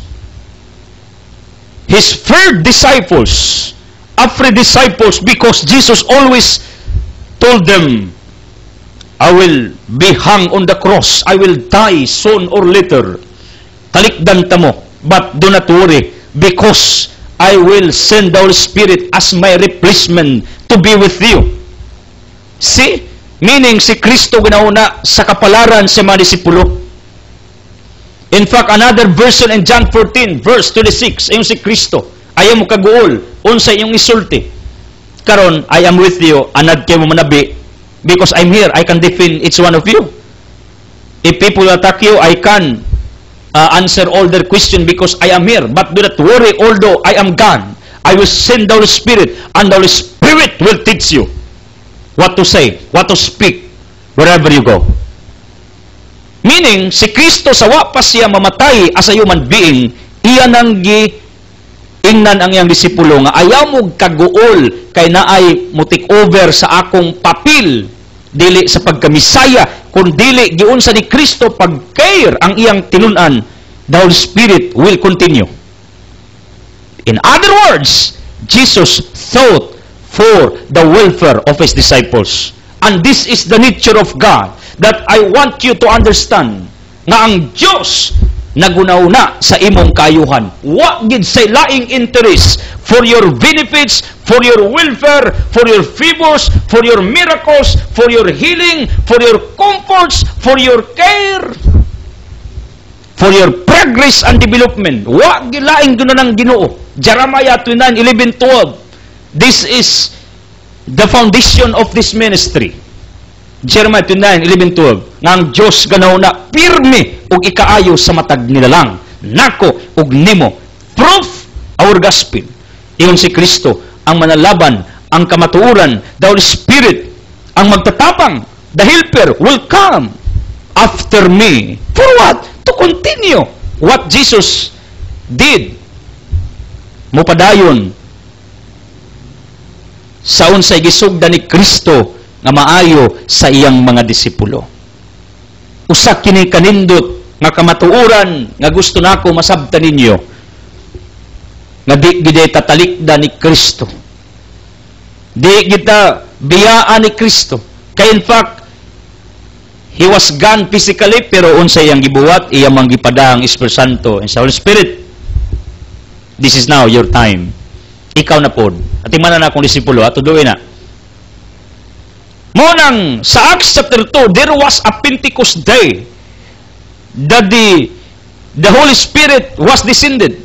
His feared disciples, afraid disciples, because Jesus always told them, I will be hung on the cross. I will die soon or later. Talikdan ta mo. But do not worry, because I will send the Holy Spirit as my replacement to be with you. See? Meaning, si Kristo ginauna sa kapalaran sa mga disipulo. In fact, another version in John fourteen, verse twenty-six, ayun si Kristo. Ayaw mo kaguol, unsa inyong isulti. Karon, I am with you, anad kayo mo manabi, because I'm here, I can defend each one of you. If people attack you, I can uh, answer all their questions because I am here. But do not worry, although I am gone, I will send the Holy Spirit, and the Holy Spirit will teach you what to say, what to speak, wherever you go. Meaning, si Kristo sa wapas siya mamatay as a human being, iyan ang gi ingnan ang iyang disipulo nga ayaw mo kaguol kay naay mo take over sa akong papil dili sa pagkamisaya kun dili giunsa ni Kristo pag-care ang iyang tinun-an, the Holy Spirit will continue. In other words, Jesus thought for the welfare of His disciples, and this is the nature of God that I want you to understand, nga ang Diyos nagunauna sa imong kayuhan. Wa gid say laing interest for your benefits, for your welfare, for your favors, for your miracles, for your healing, for your comforts, for your care, for your progress and development. Wa gid laing gunanang Ginoo. Jeremiah twenty-nine eleven twelve. This is the foundation of this ministry. Jeremiah twenty-nine eleven twelve. Nang Diyos ganaw na pirmi ug ikaayo sa matag nilalang, nako ug nimo. Proof our gospel. Iyon si Kristo ang manalaban, ang kamatuoran, the Holy Spirit ang magtatapang. The helper will come after me. For what? To continue what Jesus did. Mupadayon sa unsay gisugda ni Kristo nga maayo sa iyang mga disipulo. Usa kini kanindot nga kamatuoran nga gusto nako masabtan ninyo nga di gid tatalikda ni Kristo. Di kita biyaan ni Kristo. Kay in fact, He was gone physically, pero unsay iyang gibuhat, iya mang gipada ang Espiritu Santo and sa Holy Spirit. This is now your time. Ikaw na pod. At imanan na akong disipulo, at tuduin na. Munang sa Acts chapter two, there was a Pentecost day that the, the Holy Spirit was descended.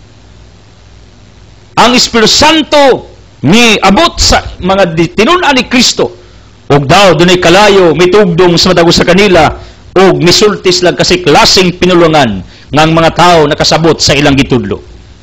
Ang Espiritu Santo ni abot sa mga tinun-an ni Kristo. Og daw dunay kalayo mitugdong sa matagos sa kanila og misultis lang kasi klaseng pinulungan ngang mga tao nakasabot sa ilang gitudlo.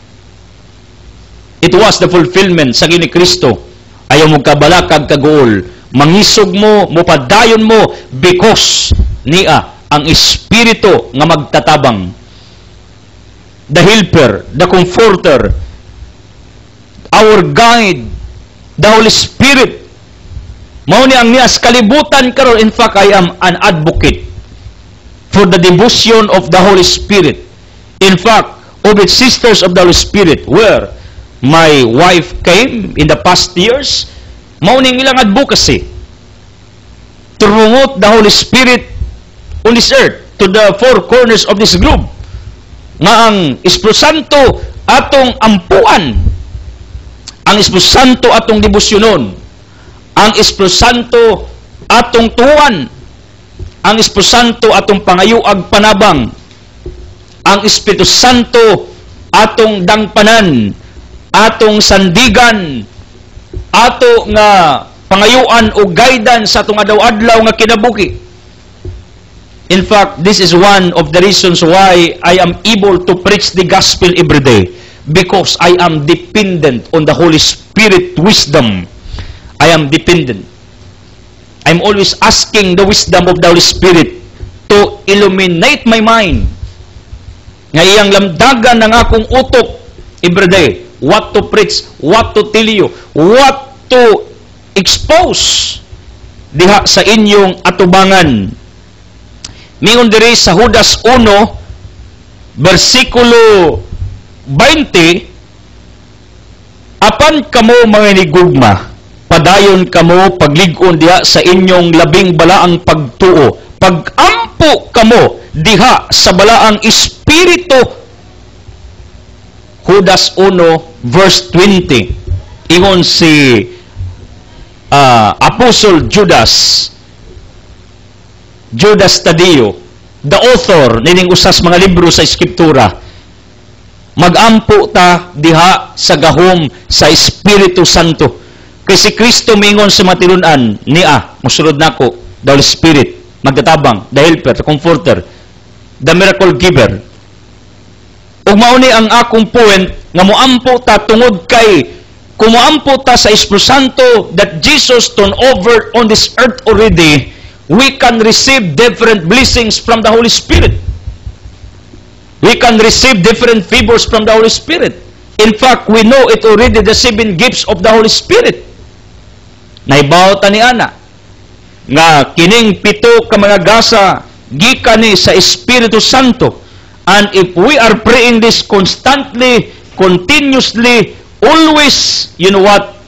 It was the fulfillment sa gini Kristo. Ayaw mo kabalakag kagool, mangisog mo, mupadayon mo, because niya ang Espiritu nga magtatabang. The Helper, the Comforter, our Guide, the Holy Spirit. Mao ni ang niya sa kalibutan karon. In fact, I am an advocate for the devotion of the Holy Spirit. In fact, of its sisters of the Holy Spirit, where my wife came in the past years, mao ning ilang advocacy to promote the Holy Spirit on this earth, to the four corners of this globe, nga ang Espiritu Santo atong ampuan, ang Espiritu Santo atong debosyonon, ang Espiritu Santo atong tuwan, ang Espiritu Santo atong pangayuag panabang, ang Espiritu Santo atong dangpanan, atong sandigan, ato nga pangayuan o guidance sa atong adlaw-adlaw nga kinabuhi. In fact, this is one of the reasons why I am able to preach the gospel every day, because I am dependent on the Holy Spirit wisdom. I am dependent. I'm always asking the wisdom of the Holy Spirit to illuminate my mind. Nga iyang lamdagan ng akong utok every day. What to preach, what to tell you, what to expose diha sa inyong atubangan. Mingon diri sa Judas one, versikulo twenty, apan kamo mga nigugma, padayon kamo paglig-on diha sa inyong labing balaang pagtuo, pagampo kamo diha sa balaang espiritu. Judas one, verse twenty. Ingon si uh, Apostle Judas, Judas Tadeo, the author nining usas mga libro sa Eskriptura, magampo ta diha sa gahom sa Espiritu Santo. Kay si Kristo mingon sa matilunan niya, musulod nako, the Holy Spirit, magtatabang, the Helper, the Comforter, the Miracle Giver. Ug mao ni ang akong point nga moampo ta tungod kay kumuampo ta sa Espiritu Santo that Jesus turned over on this earth already, we can receive different blessings from the Holy Spirit. We can receive different favors from the Holy Spirit. In fact, we know it already, the seven gifts of the Holy Spirit. Naibaw ta ni ana nga kining pito ka mga gasa gikan ni sa Espiritu Santo. And if we are praying this constantly, continuously, always, you know what?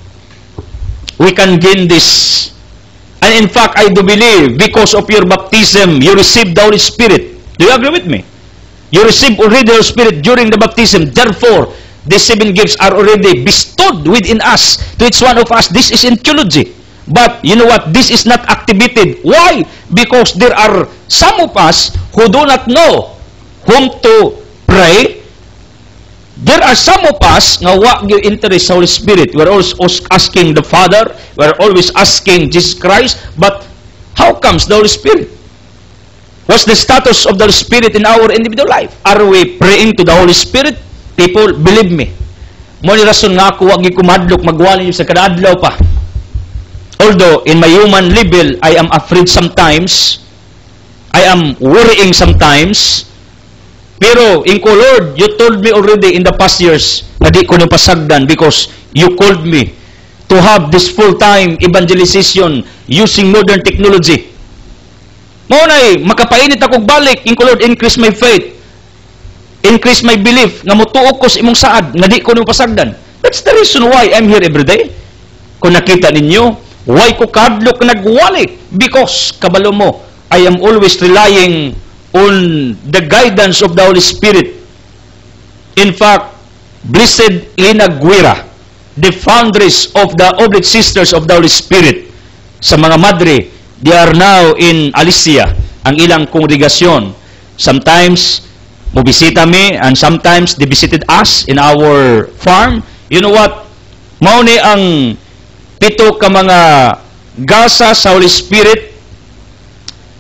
We can gain this. And in fact, I do believe, because of your baptism, you received the Holy Spirit. Do you agree with me? You received already the Holy Spirit during the baptism. Therefore, the seven gifts are already bestowed within us. To each one of us, this is in theology. But, you know what? This is not activated. Why? Because there are some of us who do not know whom to pray. There are some of us nga wa gyud interest sa Holy Spirit. We are always asking the Father, we are always asking Jesus Christ, but how comes the Holy Spirit? What's the status of the Holy Spirit in our individual life? Are we praying to the Holy Spirit? People, believe me, mo ni rason nga ako wa gyud kumadlok magwali sa kada adlaw pa. Although in my human level I am afraid sometimes, I am worrying sometimes. Pero, inko Lord, you told me already in the past years na di ko napasagdan because you called me to have this full-time evangelization using modern technology. Maunay, makapainit akong balik, inko Lord, increase my faith, increase my belief, nga mutuok ko sa imong saad, nga di ko napasagdan. That's the reason why I'm here every day. Kung nakita ninyo, why ko kadlok nagwali? Because, kabalo mo, I am always relying on the guidance of the Holy Spirit. In fact, Blessed Lina Guira, the foundress of the Oblate Sisters of the Holy Spirit, sa mga madre, they are now in Alicia, ang ilang kongregasyon. Sometimes, mubisita mi, and sometimes they visited us in our farm. You know what? Mao ni ang pito ka mga gasa sa Holy Spirit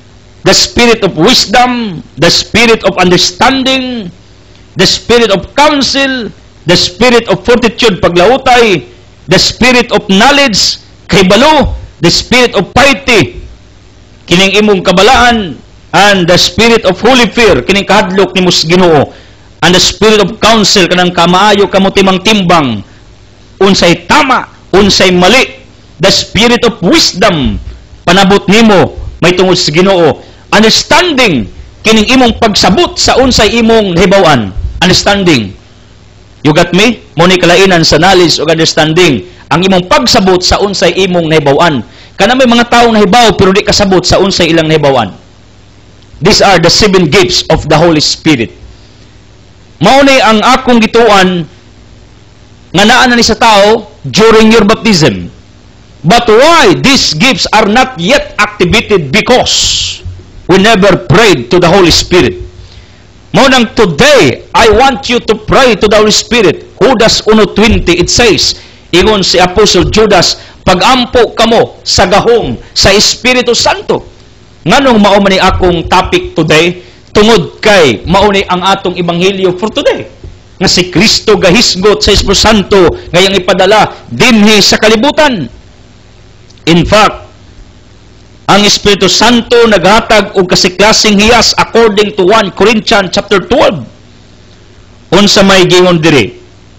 the spirit of wisdom, the spirit of understanding, the spirit of counsel, the spirit of fortitude, paglautay, the spirit of knowledge, kahibalo, the spirit of piety, kining imong kabalaan, and the spirit of holy fear, kining kahadlok ni mus Ginoo, and the spirit of counsel, kanang kamaayo kamo timang timbang, unsay tama, unsay mali, the spirit of wisdom, panabot nimo may tungod sa Ginoo, understanding, kining imong pagsabot sa unsay imong nahibaw-an, understanding. You got me? Mo ni kalainan sa knowledge o understanding, ang imong pagsabot sa unsay imong nahibaw-an. Kana may mga taong nahibaw pero di kasabot sa unsay ilang nahibaw-an. These are the seven gifts of the Holy Spirit. Mao ni ang akong gituan nga naa na ni sa tao during your baptism. But why these gifts are not yet activated? Because we never prayed to the Holy Spirit. Mao nang today, I want you to pray to the Holy Spirit. Judas one twenty, it says, ingon si Apostle Judas, pagampo kamo sa gahom sa Espiritu Santo. Nganong mao man ni akong topic today? Tungod kay mao ni ang atong ebanghelyo for today. Nga si Kristo gahisgot sa Espiritu Santo ngayang ipadala dinhi sa kalibutan. In fact, ang Espiritu Santo naghatag og kasiklasing hiyas according to First Corinthians chapter twelve. Unsa may gingon diri?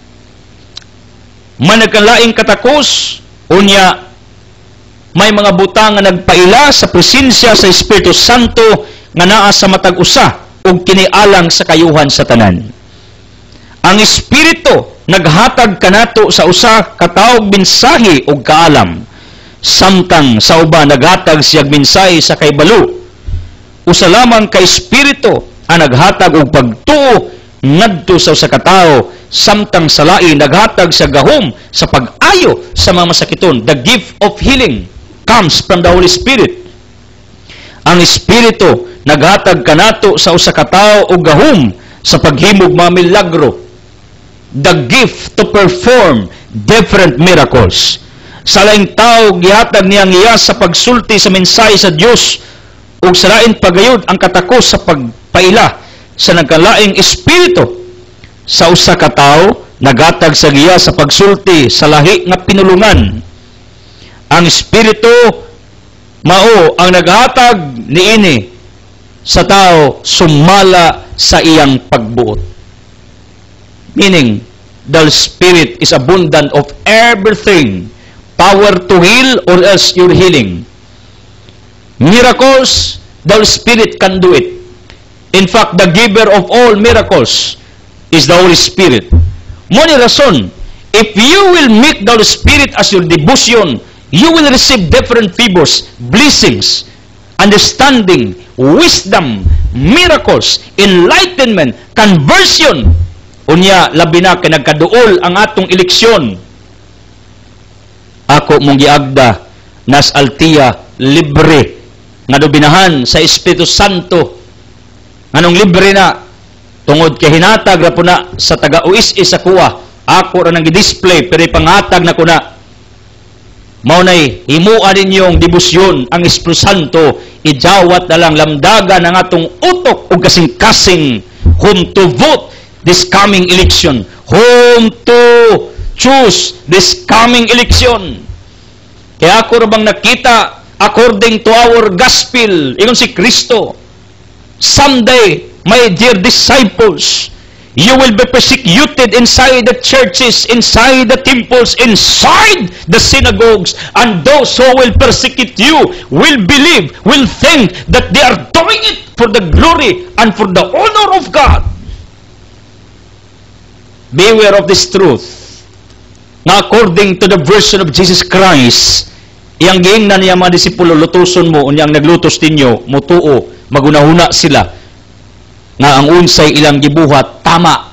Managkalaing katakos, unya may mga butang nga nagpaila sa presensya sa Espiritu Santo nga naa sa matag usa ug kinialang sa kayuhan sa tanan. Ang Espiritu naghatag kanato sa usa ka taog mensahe ug kaalam, samtang sa uba naghatag siyag mensahe sa kaybalo. Usa lamang ka Espiritu ang naghatag og pagtuo ngadto sa usa ka tawo, samtang sa lain naghatag sa gahom sa pag-ayo sa mga masakiton. The gift of healing comes from the Holy Spirit. Ang Espiritu naghatag kanato sa usa ka tawo og gahom sa paghimog mga milagro. The gift to perform different miracles. Sa laing tao gihatag niyang iya sa pagsulti sa mensahe sa Dios ug sa lain pagayud ang katakos sa pagpaila sa nagkalaing espiritu. Sa usa ka tawo naghatag sa giya sa pagsulti sa lahi nga pinulungan. Ang espiritu mao ang naghatag niini sa tao sumala sa iyang pagbuot. Meaning, the Spirit is abundant of everything, power to heal or else you're healing. Miracles, the Spirit can do it. In fact, the giver of all miracles is the Holy Spirit. Moni rason, if you will make the Holy Spirit as your devotion, you will receive different favors, blessings, understanding, wisdom, miracles, enlightenment, conversion. Unya, labi na kinagkaduol ang atong eleksyon. Ako mong giagda, nas altia, libre, nga dubinahan sa Espiritu Santo. Anong libre na? Tungod kay hinatag ra po na sa taga-uis-is sa kuwa. Ako ra nang i-display, pero ipangatag na ko na. Maunay, himuan ninyong debosyon ang Espiritu Santo, ijawat na lang lamdagan ang atong utok o kasing-kasing whom to vote this coming election. Whom to choose this coming election. Kaya ako bang nakita, according to our gospel, ingon si Kristo, someday, my dear disciples, you will be persecuted inside the churches, inside the temples, inside the synagogues, and those who will persecute you will believe, will think that they are doing it for the glory and for the honor of God. Beware of this truth. Na according to the version of Jesus Christ, iyang giingnan niya mga disipulo, lutuson mo, unyang naglutos ninyo, mutuo, magunahuna sila, nga ang unsay ilang gibuhat, tama.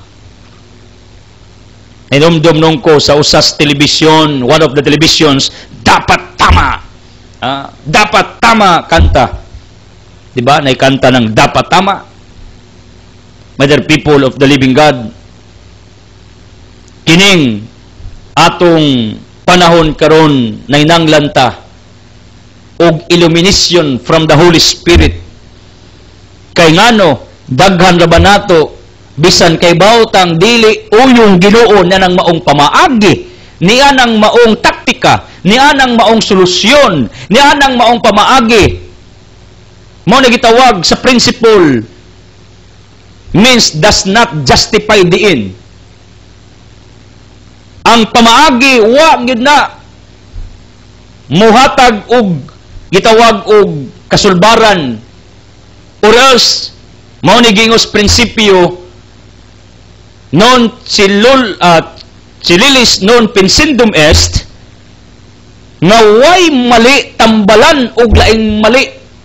Inumdum ko sa usas television, one of the televisions, dapat tama. Ah, dapat tama kanta. Diba? Naikanta ng dapat tama. My dear people of the living God, kining atong panahon karon na inanglanta og illumination from the Holy Spirit Kay ngano, daghan ra ba nato bisan kay bawtang dili uyong Ginoo na nang maong pamaagi, niya nang maong taktika, niya nang maong solusyon, niya nang maong pamaagi. Mao na gitawag sa principle means does not justify the end. Ang pamaagi wa gid na muhatag og gitawag og kasulbaran or else mao ni gingos prinsipyo non silul at uh, sililis non pensendum est nga way mali tambalan og laing mali.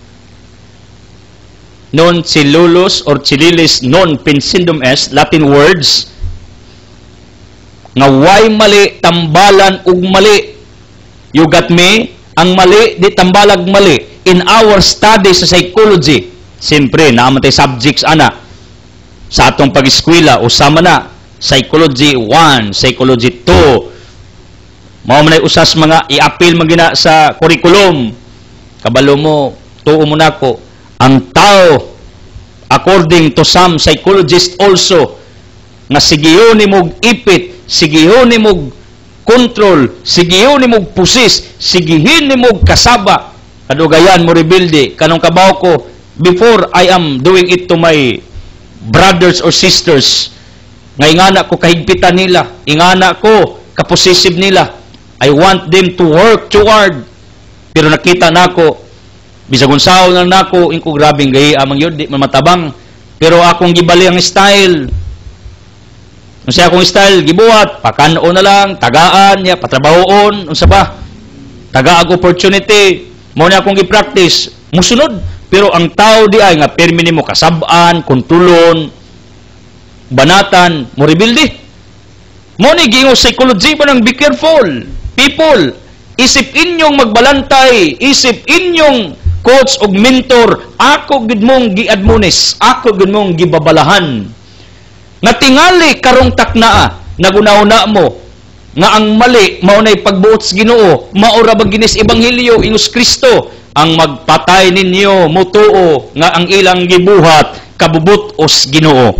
Non silulus or sililis non pensendum est, Latin words, nga way mali tambalan og mali. You got me? Ang mali di tambalag mali. In our study sa psychology, siyempre naman tayo subjects ana sa atong pag-eskwela, usama na psychology one, psychology two. Mao man ay usas mga i-appeal man gina sa curriculum. Kabalo mo, tuo mo nako, ang tao according to some psychologists also nga sigiyon ni mog ipit, sigiyon ni mog control, sigiyon ni mog pusis, sigihin ni mog kasaba. Kadugayan mo rebuilde kanong kabaw ko before I am doing it to my brothers or sisters, nga ingana ko kahigpitan nila, ingana ko kaposisive nila, I want them to work toward. Pero nakita nako bisag unsaon na nako ingko grabing gahi amang yun di matabang, pero akong gibali ang style. Unsa akong style gibuhat, pakano na lang, tagaan ya, patrabahoon, unsa ba? Tagaag opportunity, mo na akong gi-practice, musunod. Pero ang tao di ay nga permi nimo kasab-an, kontrolon, banatan, mo rebuildi. Mo ni gingo psychology pa nang be careful. People, isip inyong magbalantay, isip inyong coach og mentor, ako gid mong gi-admonish, ako gid mong gibabalahan. Nga tingali karong taknaa, nagunauna mo, nga ang mali, maunay pagbuot sa Ginoo, maura ba ginis Ebanghelyo, Ingus Kristo, ang magpatay ninyo, mutuo, nga ang ilang gibuhat, kabubutos Ginoo.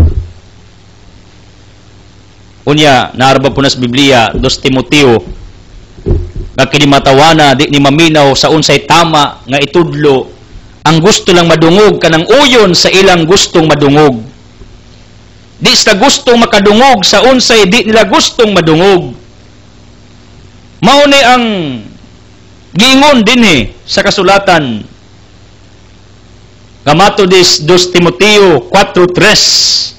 Unya, naarba po na sa Biblia, Dos Timoteo, nga kinimatawana, di ni maminaw sa unsay tama, nga itudlo, ang gusto lang madungog, kanang uyon sa ilang gustong madungog. Di sa gustong makadungog, sa unsay di nila gustong madungog. Mauni ang giingon din eh, sa kasulatan, kamato dis Dos Timoteo four three,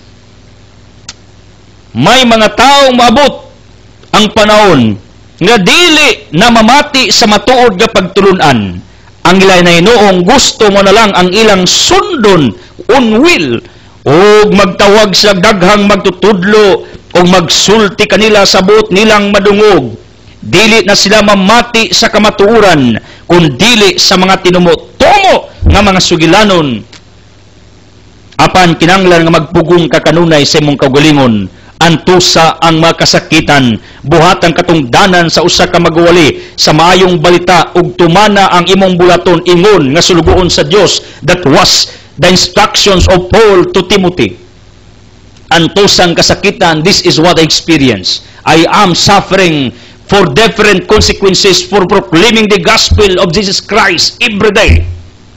may mga taong maabot ang panahon nga dili na mamati sa matuod nga pagtulunan. Ang ilay na inoong gusto mo na lang ang ilang sundon, unwill, o magtawag sa daghang magtutudlo o magsulti kanila sa buot nilang madungog. Dili na sila mamati sa kamatuuran, kung dili sa mga tinumo-tumo nga mga sugilanon. Apan kinanglan nga magpugong kakanunay sa imong kaugalingon, antusa ang mga kasakitan, buhatang katungdanan sa usa ka magwali sa maayong balita ug tumana ang imong bulaton ingon nga sulugoon sa Dios. That was the instructions of Paul to Timothy. Antusang kasakitan, this is what I experience. I am suffering for different consequences for proclaiming the gospel of Jesus Christ every day.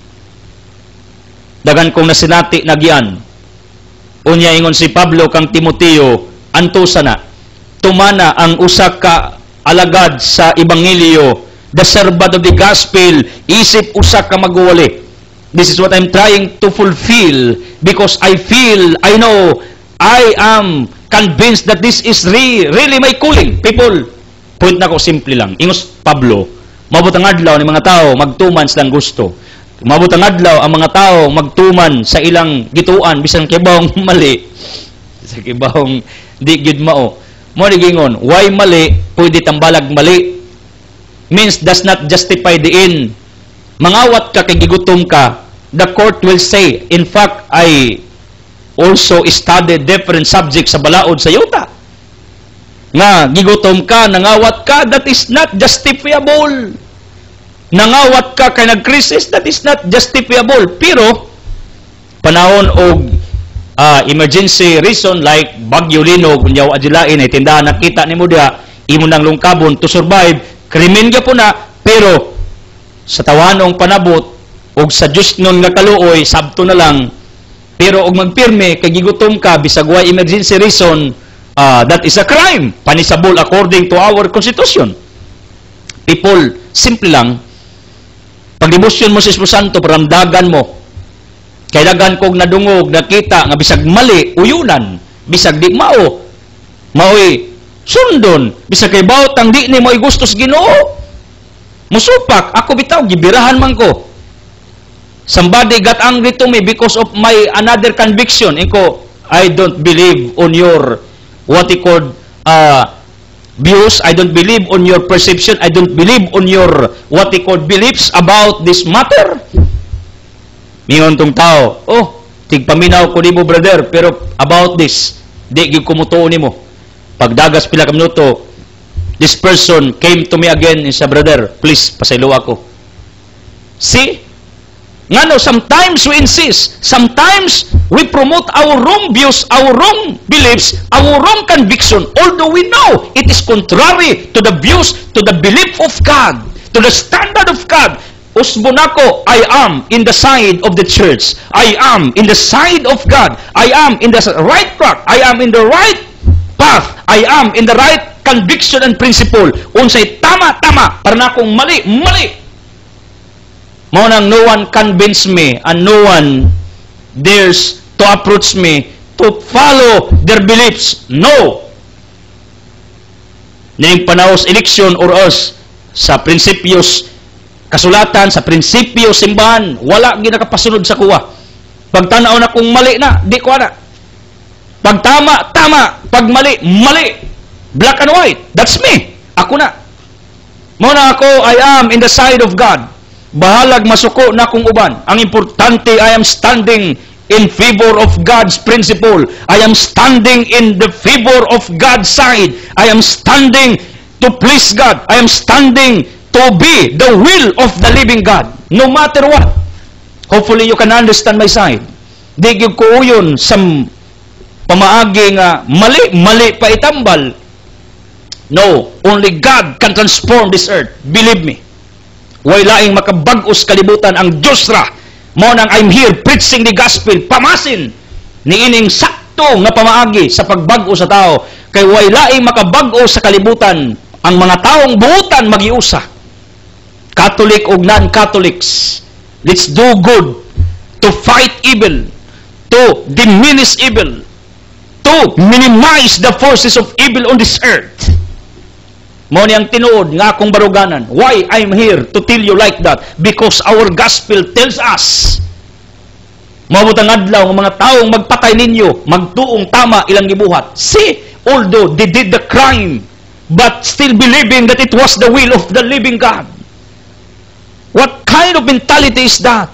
Dagan kong nasinati nagyan. Unya ingon si Pablo kang Timoteo, antusa na, tumana ang usa ka alagad sa Ebanghelyo, the servant of the gospel, isip usa ka magwali. This is what I'm trying to fulfill because I feel, I know, I am convinced that this is re, really my calling. People, point na ko simple lang. Ingos Pablo, mabutang adlaw ni mga tao magtuman silang gusto. Mabutang adlaw ang mga tao magtuman sa ilang gituan bisan kibawong mali. Sa kibawong di gyud mao. Mo di gingon, why mali pwede tambalag mali? Means does not justify the end. Mangawat ka kay gigutom ka, the court will say, in fact, I also studied different subjects sa balaod sa yuta. Nga, gigutom ka, nangawat ka, that is not justifiable. Nangawat ka kay nag-krisis, that is not justifiable. Pero, panahon og uh, emergency reason like bagyo linog kunyaw adulain ay tindahan nakita nimo dia imo nang lungkabon to survive krimen gyud po na pero sa tawanong panabot og sa Dios nun nga kaluoy sabto na lang pero og magpirme kay gigutom ka bisag way emergency reason uh, that is a crime punishable according to our constitution. People simple lang pag devotion mo sa Espiritu Santo paramdagan mo kay dagan kog nadungog nakita nga bisag mali uyunan bisag di mao maoy sundon bisag kay bawat ang di ni mo'y gusto sa Ginoo musupak ako bitaw gibirahan man ko somebody got angry to me because of my another conviction iko I don't believe on your what you call uh, views I don't believe on your perception I don't believe on your what you call beliefs about this matter. Mingon tong tao, oh, tigpaminaw ko nimo brother, pero about this, di gyud ko mutuo nimo. Pagdagas pila ka minuto, this person came to me again and said, brother, please, pasaylo ako. See? Ngano, sometimes we insist, sometimes we promote our wrong views, our wrong beliefs, our wrong conviction, although we know it is contrary to the views, to the belief of God, to the standard of God. Usbon ako, I am in the side of the church. I am in the side of God. I am in the right track. I am in the right path. I am in the right conviction and principle. Unsay tama-tama, para na akong mali, mali. Mao nang no one convince me and no one dares to approach me to follow their beliefs. No. Ning panahos election or us sa prinsipyos kasulatan sa prinsipyo simbahan wala ginakapasunod sa kuwa pag tanaw na kung mali na di ko na pag tama tama pag mali mali black and white that's me ako na mo na ako I am in the side of God bahalag masuko na kung uban ang importante I am standing in favor of God's principle I am standing in the favor of God's side I am standing to please God I am standing to be the will of the living God. No matter what. Hopefully you can understand my side. Di gyud ko uyon sa pamaagi nga mali, mali pa itambal. No, only God can transform this earth. Believe me. Way laing makabag-os kalibutan ang Diyos ra. Mao nang I'm here preaching the gospel, pamasin niining sakto nga pamaagi sa pagbag-o sa tao. Kay way laing makabag-o sa kalibutan ang mga taong buutan magiusa. Catholic o non-Catholics. Let's do good to fight evil, to diminish evil, to minimize the forces of evil on this earth. Mo niyang tinuod nga akong baruganan. Why I'm here to tell you like that? Because our gospel tells us mabutang adlaw ng mga taong magpatay ninyo, magtuong tama ilang gibuhat. See, although they did the crime, but still believing that it was the will of the living God. What kind of mentality is that?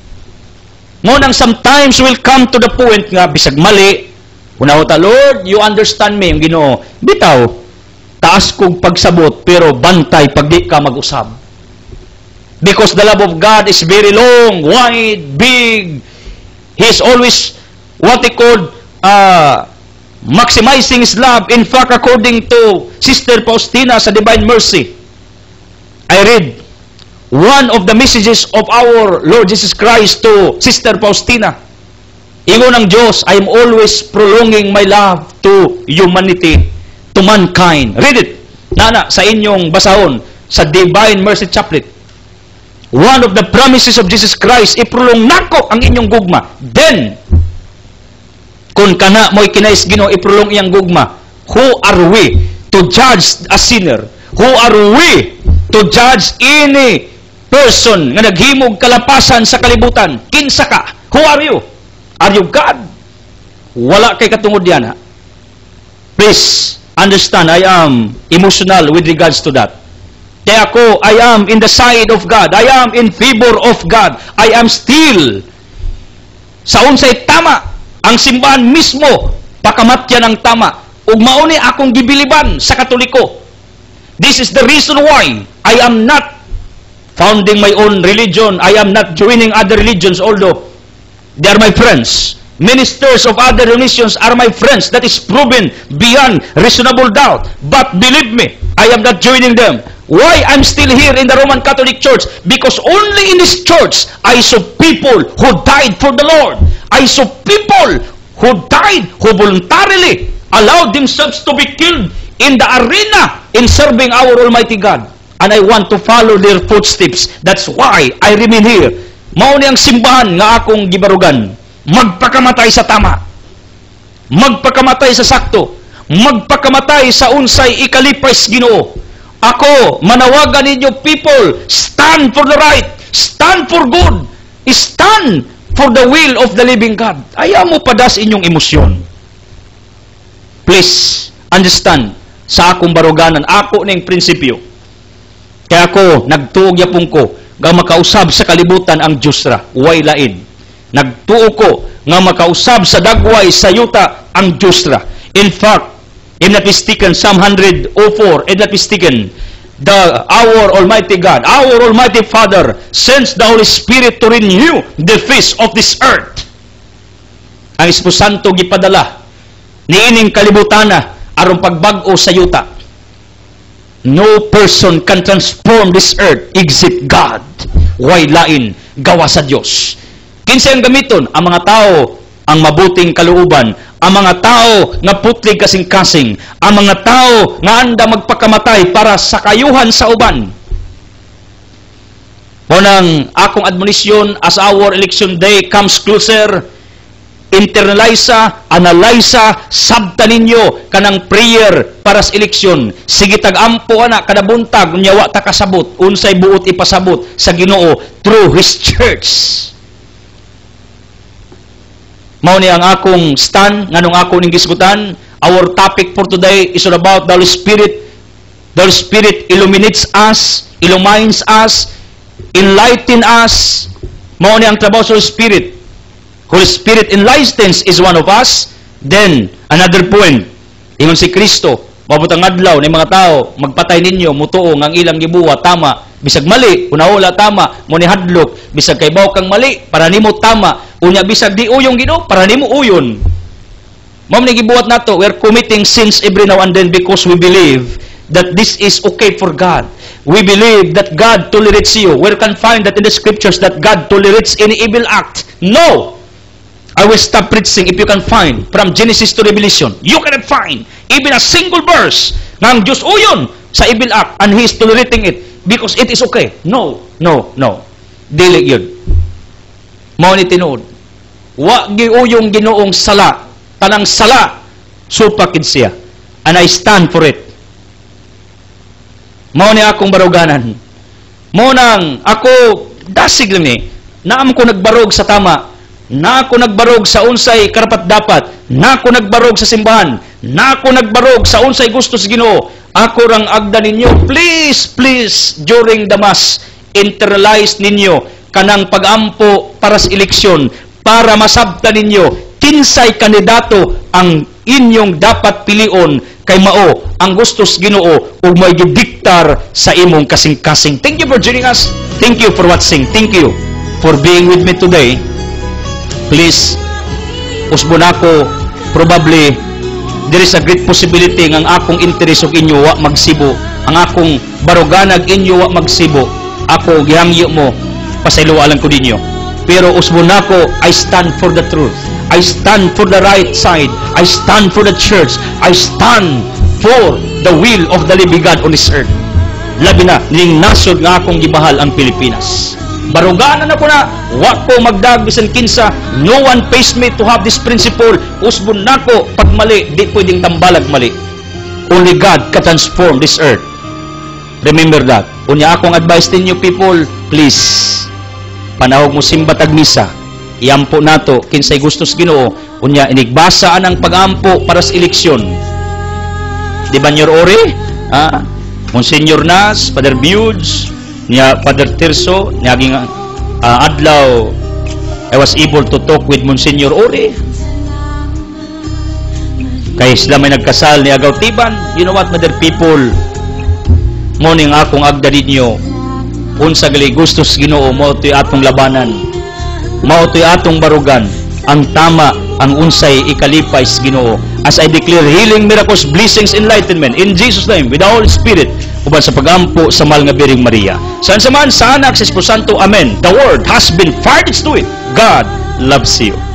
Mo nang sometimes will come to the point nga bisag mali, unaw ta Lord, you understand me, yung Ginoo. Bitaw, taas kong pagsabot pero bantay pag di ka mag-usab. Because the love of God is very long, wide, big. He is always what he called uh, maximizing His love. In fact, according to Sister Faustina sa Divine Mercy, I read one of the messages of our Lord Jesus Christ to Sister Faustina. Ingon ng Diyos, I am always prolonging my love to humanity, to mankind. Read it. Nana, sa inyong basahon, sa Divine Mercy Chaplet. One of the promises of Jesus Christ, iprolong nako ang inyong gugma. Then, kung kana mo'y kinais Ginoo, iprolong iyang gugma. Who are we to judge a sinner? Who are we to judge any person nga naghimog kalapasan sa kalibutan? Kinsa ka? Who are you? Are you God? Wala kay katungod yan, ha? Please understand, I am emotional with regards to that. Kaya ako, I am in the side of God. I am in favor of God. I am still sa unsay tama. Ang simbahan mismo, pakamatyan ang tama. Ug mauni akong gibiliban sa Katoliko. This is the reason why I am not founding my own religion. I am not joining other religions, although They are my friends. Ministers of other religions are my friends. That is proven beyond reasonable doubt. But believe me, I am not joining them. Why I'm still here in the Roman Catholic Church? Because only in this church I saw people who died for the Lord. I saw people who died, who voluntarily allowed themselves to be killed in the arena in serving our Almighty God. And I want to follow their footsteps. That's why I remain here. Mao ni ang simbahan nga akong gibarugan. Magpakamatay sa tama. Magpakamatay sa sakto. Magpakamatay sa unsay ikalipres Ginoo. Ako, manawagan ninyo people, stand for the right, stand for good, stand for the will of the living God. Ayaw mo padas inyong emosyon. Please, understand, sa akong baruganan, ako ning prinsipyo. Kaya ako, nagtuog yapong ko, nga makausab sa kalibutan ang Diyos ra, way lain. Nagtuog ko, nga makausab sa dagway, sa yuta, ang Diyos ra. In fact, I'm not mistaken, Psalm one oh four, I'm not mistaken, the, our Almighty God, our Almighty Father, sends the Holy Spirit to renew the face of this earth. Ang Espiritu Santo gipadala, niining kalibutana, aron pagbag-o sa yuta. No person can transform this earth except God. Way lain, gawa sa Diyos. Kinsa ang gamiton? Ang mga tao, ang mabuting kalooban, ang mga tao nga putlig kasing-kasing, ang mga tao nga anda magpakamatay para sa kayuhan sa uban. Unang akong admonisyon as our election day comes closer, internalize, analyze, sabta ninyo kanang prayer para sa eleksyon. Sige tag-ampo ana kada buntag nyawa ta kasabot, unsay buot ipasabot sa Ginoo through His church. Mao ni ang akong stand nganong ako ning gisgutan. Our topic for today is all about the Holy Spirit. The Holy Spirit illuminates us, illumines us, enlighten us. Mao ni ang trabaho sa Holy Spirit. Holy Spirit enlightens is one of us. Then another point, ingon si Kristo, mabutang adlaw ni mga tao, magpatay ninyo, mutuo ang ilang gibuwa tama, bisag mali, unaula tama, mo ni hadlok, bisag kaybaw kang mali, para nimo tama. Unya bisag di uyong Ginoo para nimo uyon. Mao ni gibuhat nato, we are committing sins every now and then because we believe that this is okay for God. We believe that God tolerates you. We can find that in the scriptures that God tolerates any evil act. No. I will stop preaching if you can find from Genesis to Revelation. You cannot find even a single verse nga ang Diyos uyon sa evil act and He is tolerating it because it is okay. No, no, no. Dili yun. Mao ni tinuod. Wa giuyong Ginoong sala, tanang sala supakid siya, and I stand for it. Mao ni akong baruganan. Mao nang ako dasig lang ni, naam ko nagbarog sa tama, na ako nagbarog sa unsay karapat dapat, na ako nagbarog sa simbahan, na ako nagbarog sa unsay gusto sa Ginoo. Ako rang agda ninyo, please, please, during the mass, internalize ninyo kanang pag-ampo para sa eleksyon, para masabtan ninyo kinsay kandidato ang inyong dapat pilion kay mao ang gustos Ginoo ug may gidiktar sa imong kasing-kasing. Thank you for joining us. Thank you for watching. Thank you for being with me today. Please, usbon ako, probably there is a great possibility ng akong interest og inyo wa magsibo, ang akong baruganag inyo wa magsibo. Ako gihangyo mo pasayloa lang ko ninyo. Pero usbon nako, I stand for the truth. I stand for the right side. I stand for the church. I stand for the will of the living God on this earth. Labi na, ning nasod nga akong gibahal ang Pilipinas. Baruganan ako na, wa ko magdag bisan kinsa. No one pays me to have this principle. Usbon nako, pag mali, di pwedeng tambalag mali. Only God can transform this earth. Remember that. Unya akong advice ninyo people, please, panahog mo simba tag misa, iampo nato kinsay gustos Ginoo, unya inigbasa anang pag-ampo para sa eleksyon. Di ba Nyor Ori? Ha? Monsignor Nas, Father Budes, niya Father Tirso, niyaging uh, adlaw, I was able to talk with Monsignor Ori. Kay sila may nagkasal ni Agaw Tiban. You know what, mother people? Morning akong agda ninyo, unsa gali gustos Ginoo mo ito'y atong labanan. mao to'y atong barugan ang tama, ang unsay ikalipay sa Ginoo. As I declare healing, miracles, blessings, enlightenment in Jesus name with the Holy Spirit uban sa pagampo sa mahal nga Biring Maria. Saan sa man sa Anak sa Espiritu Santo. Amen. The word has been fired to it. God loves you.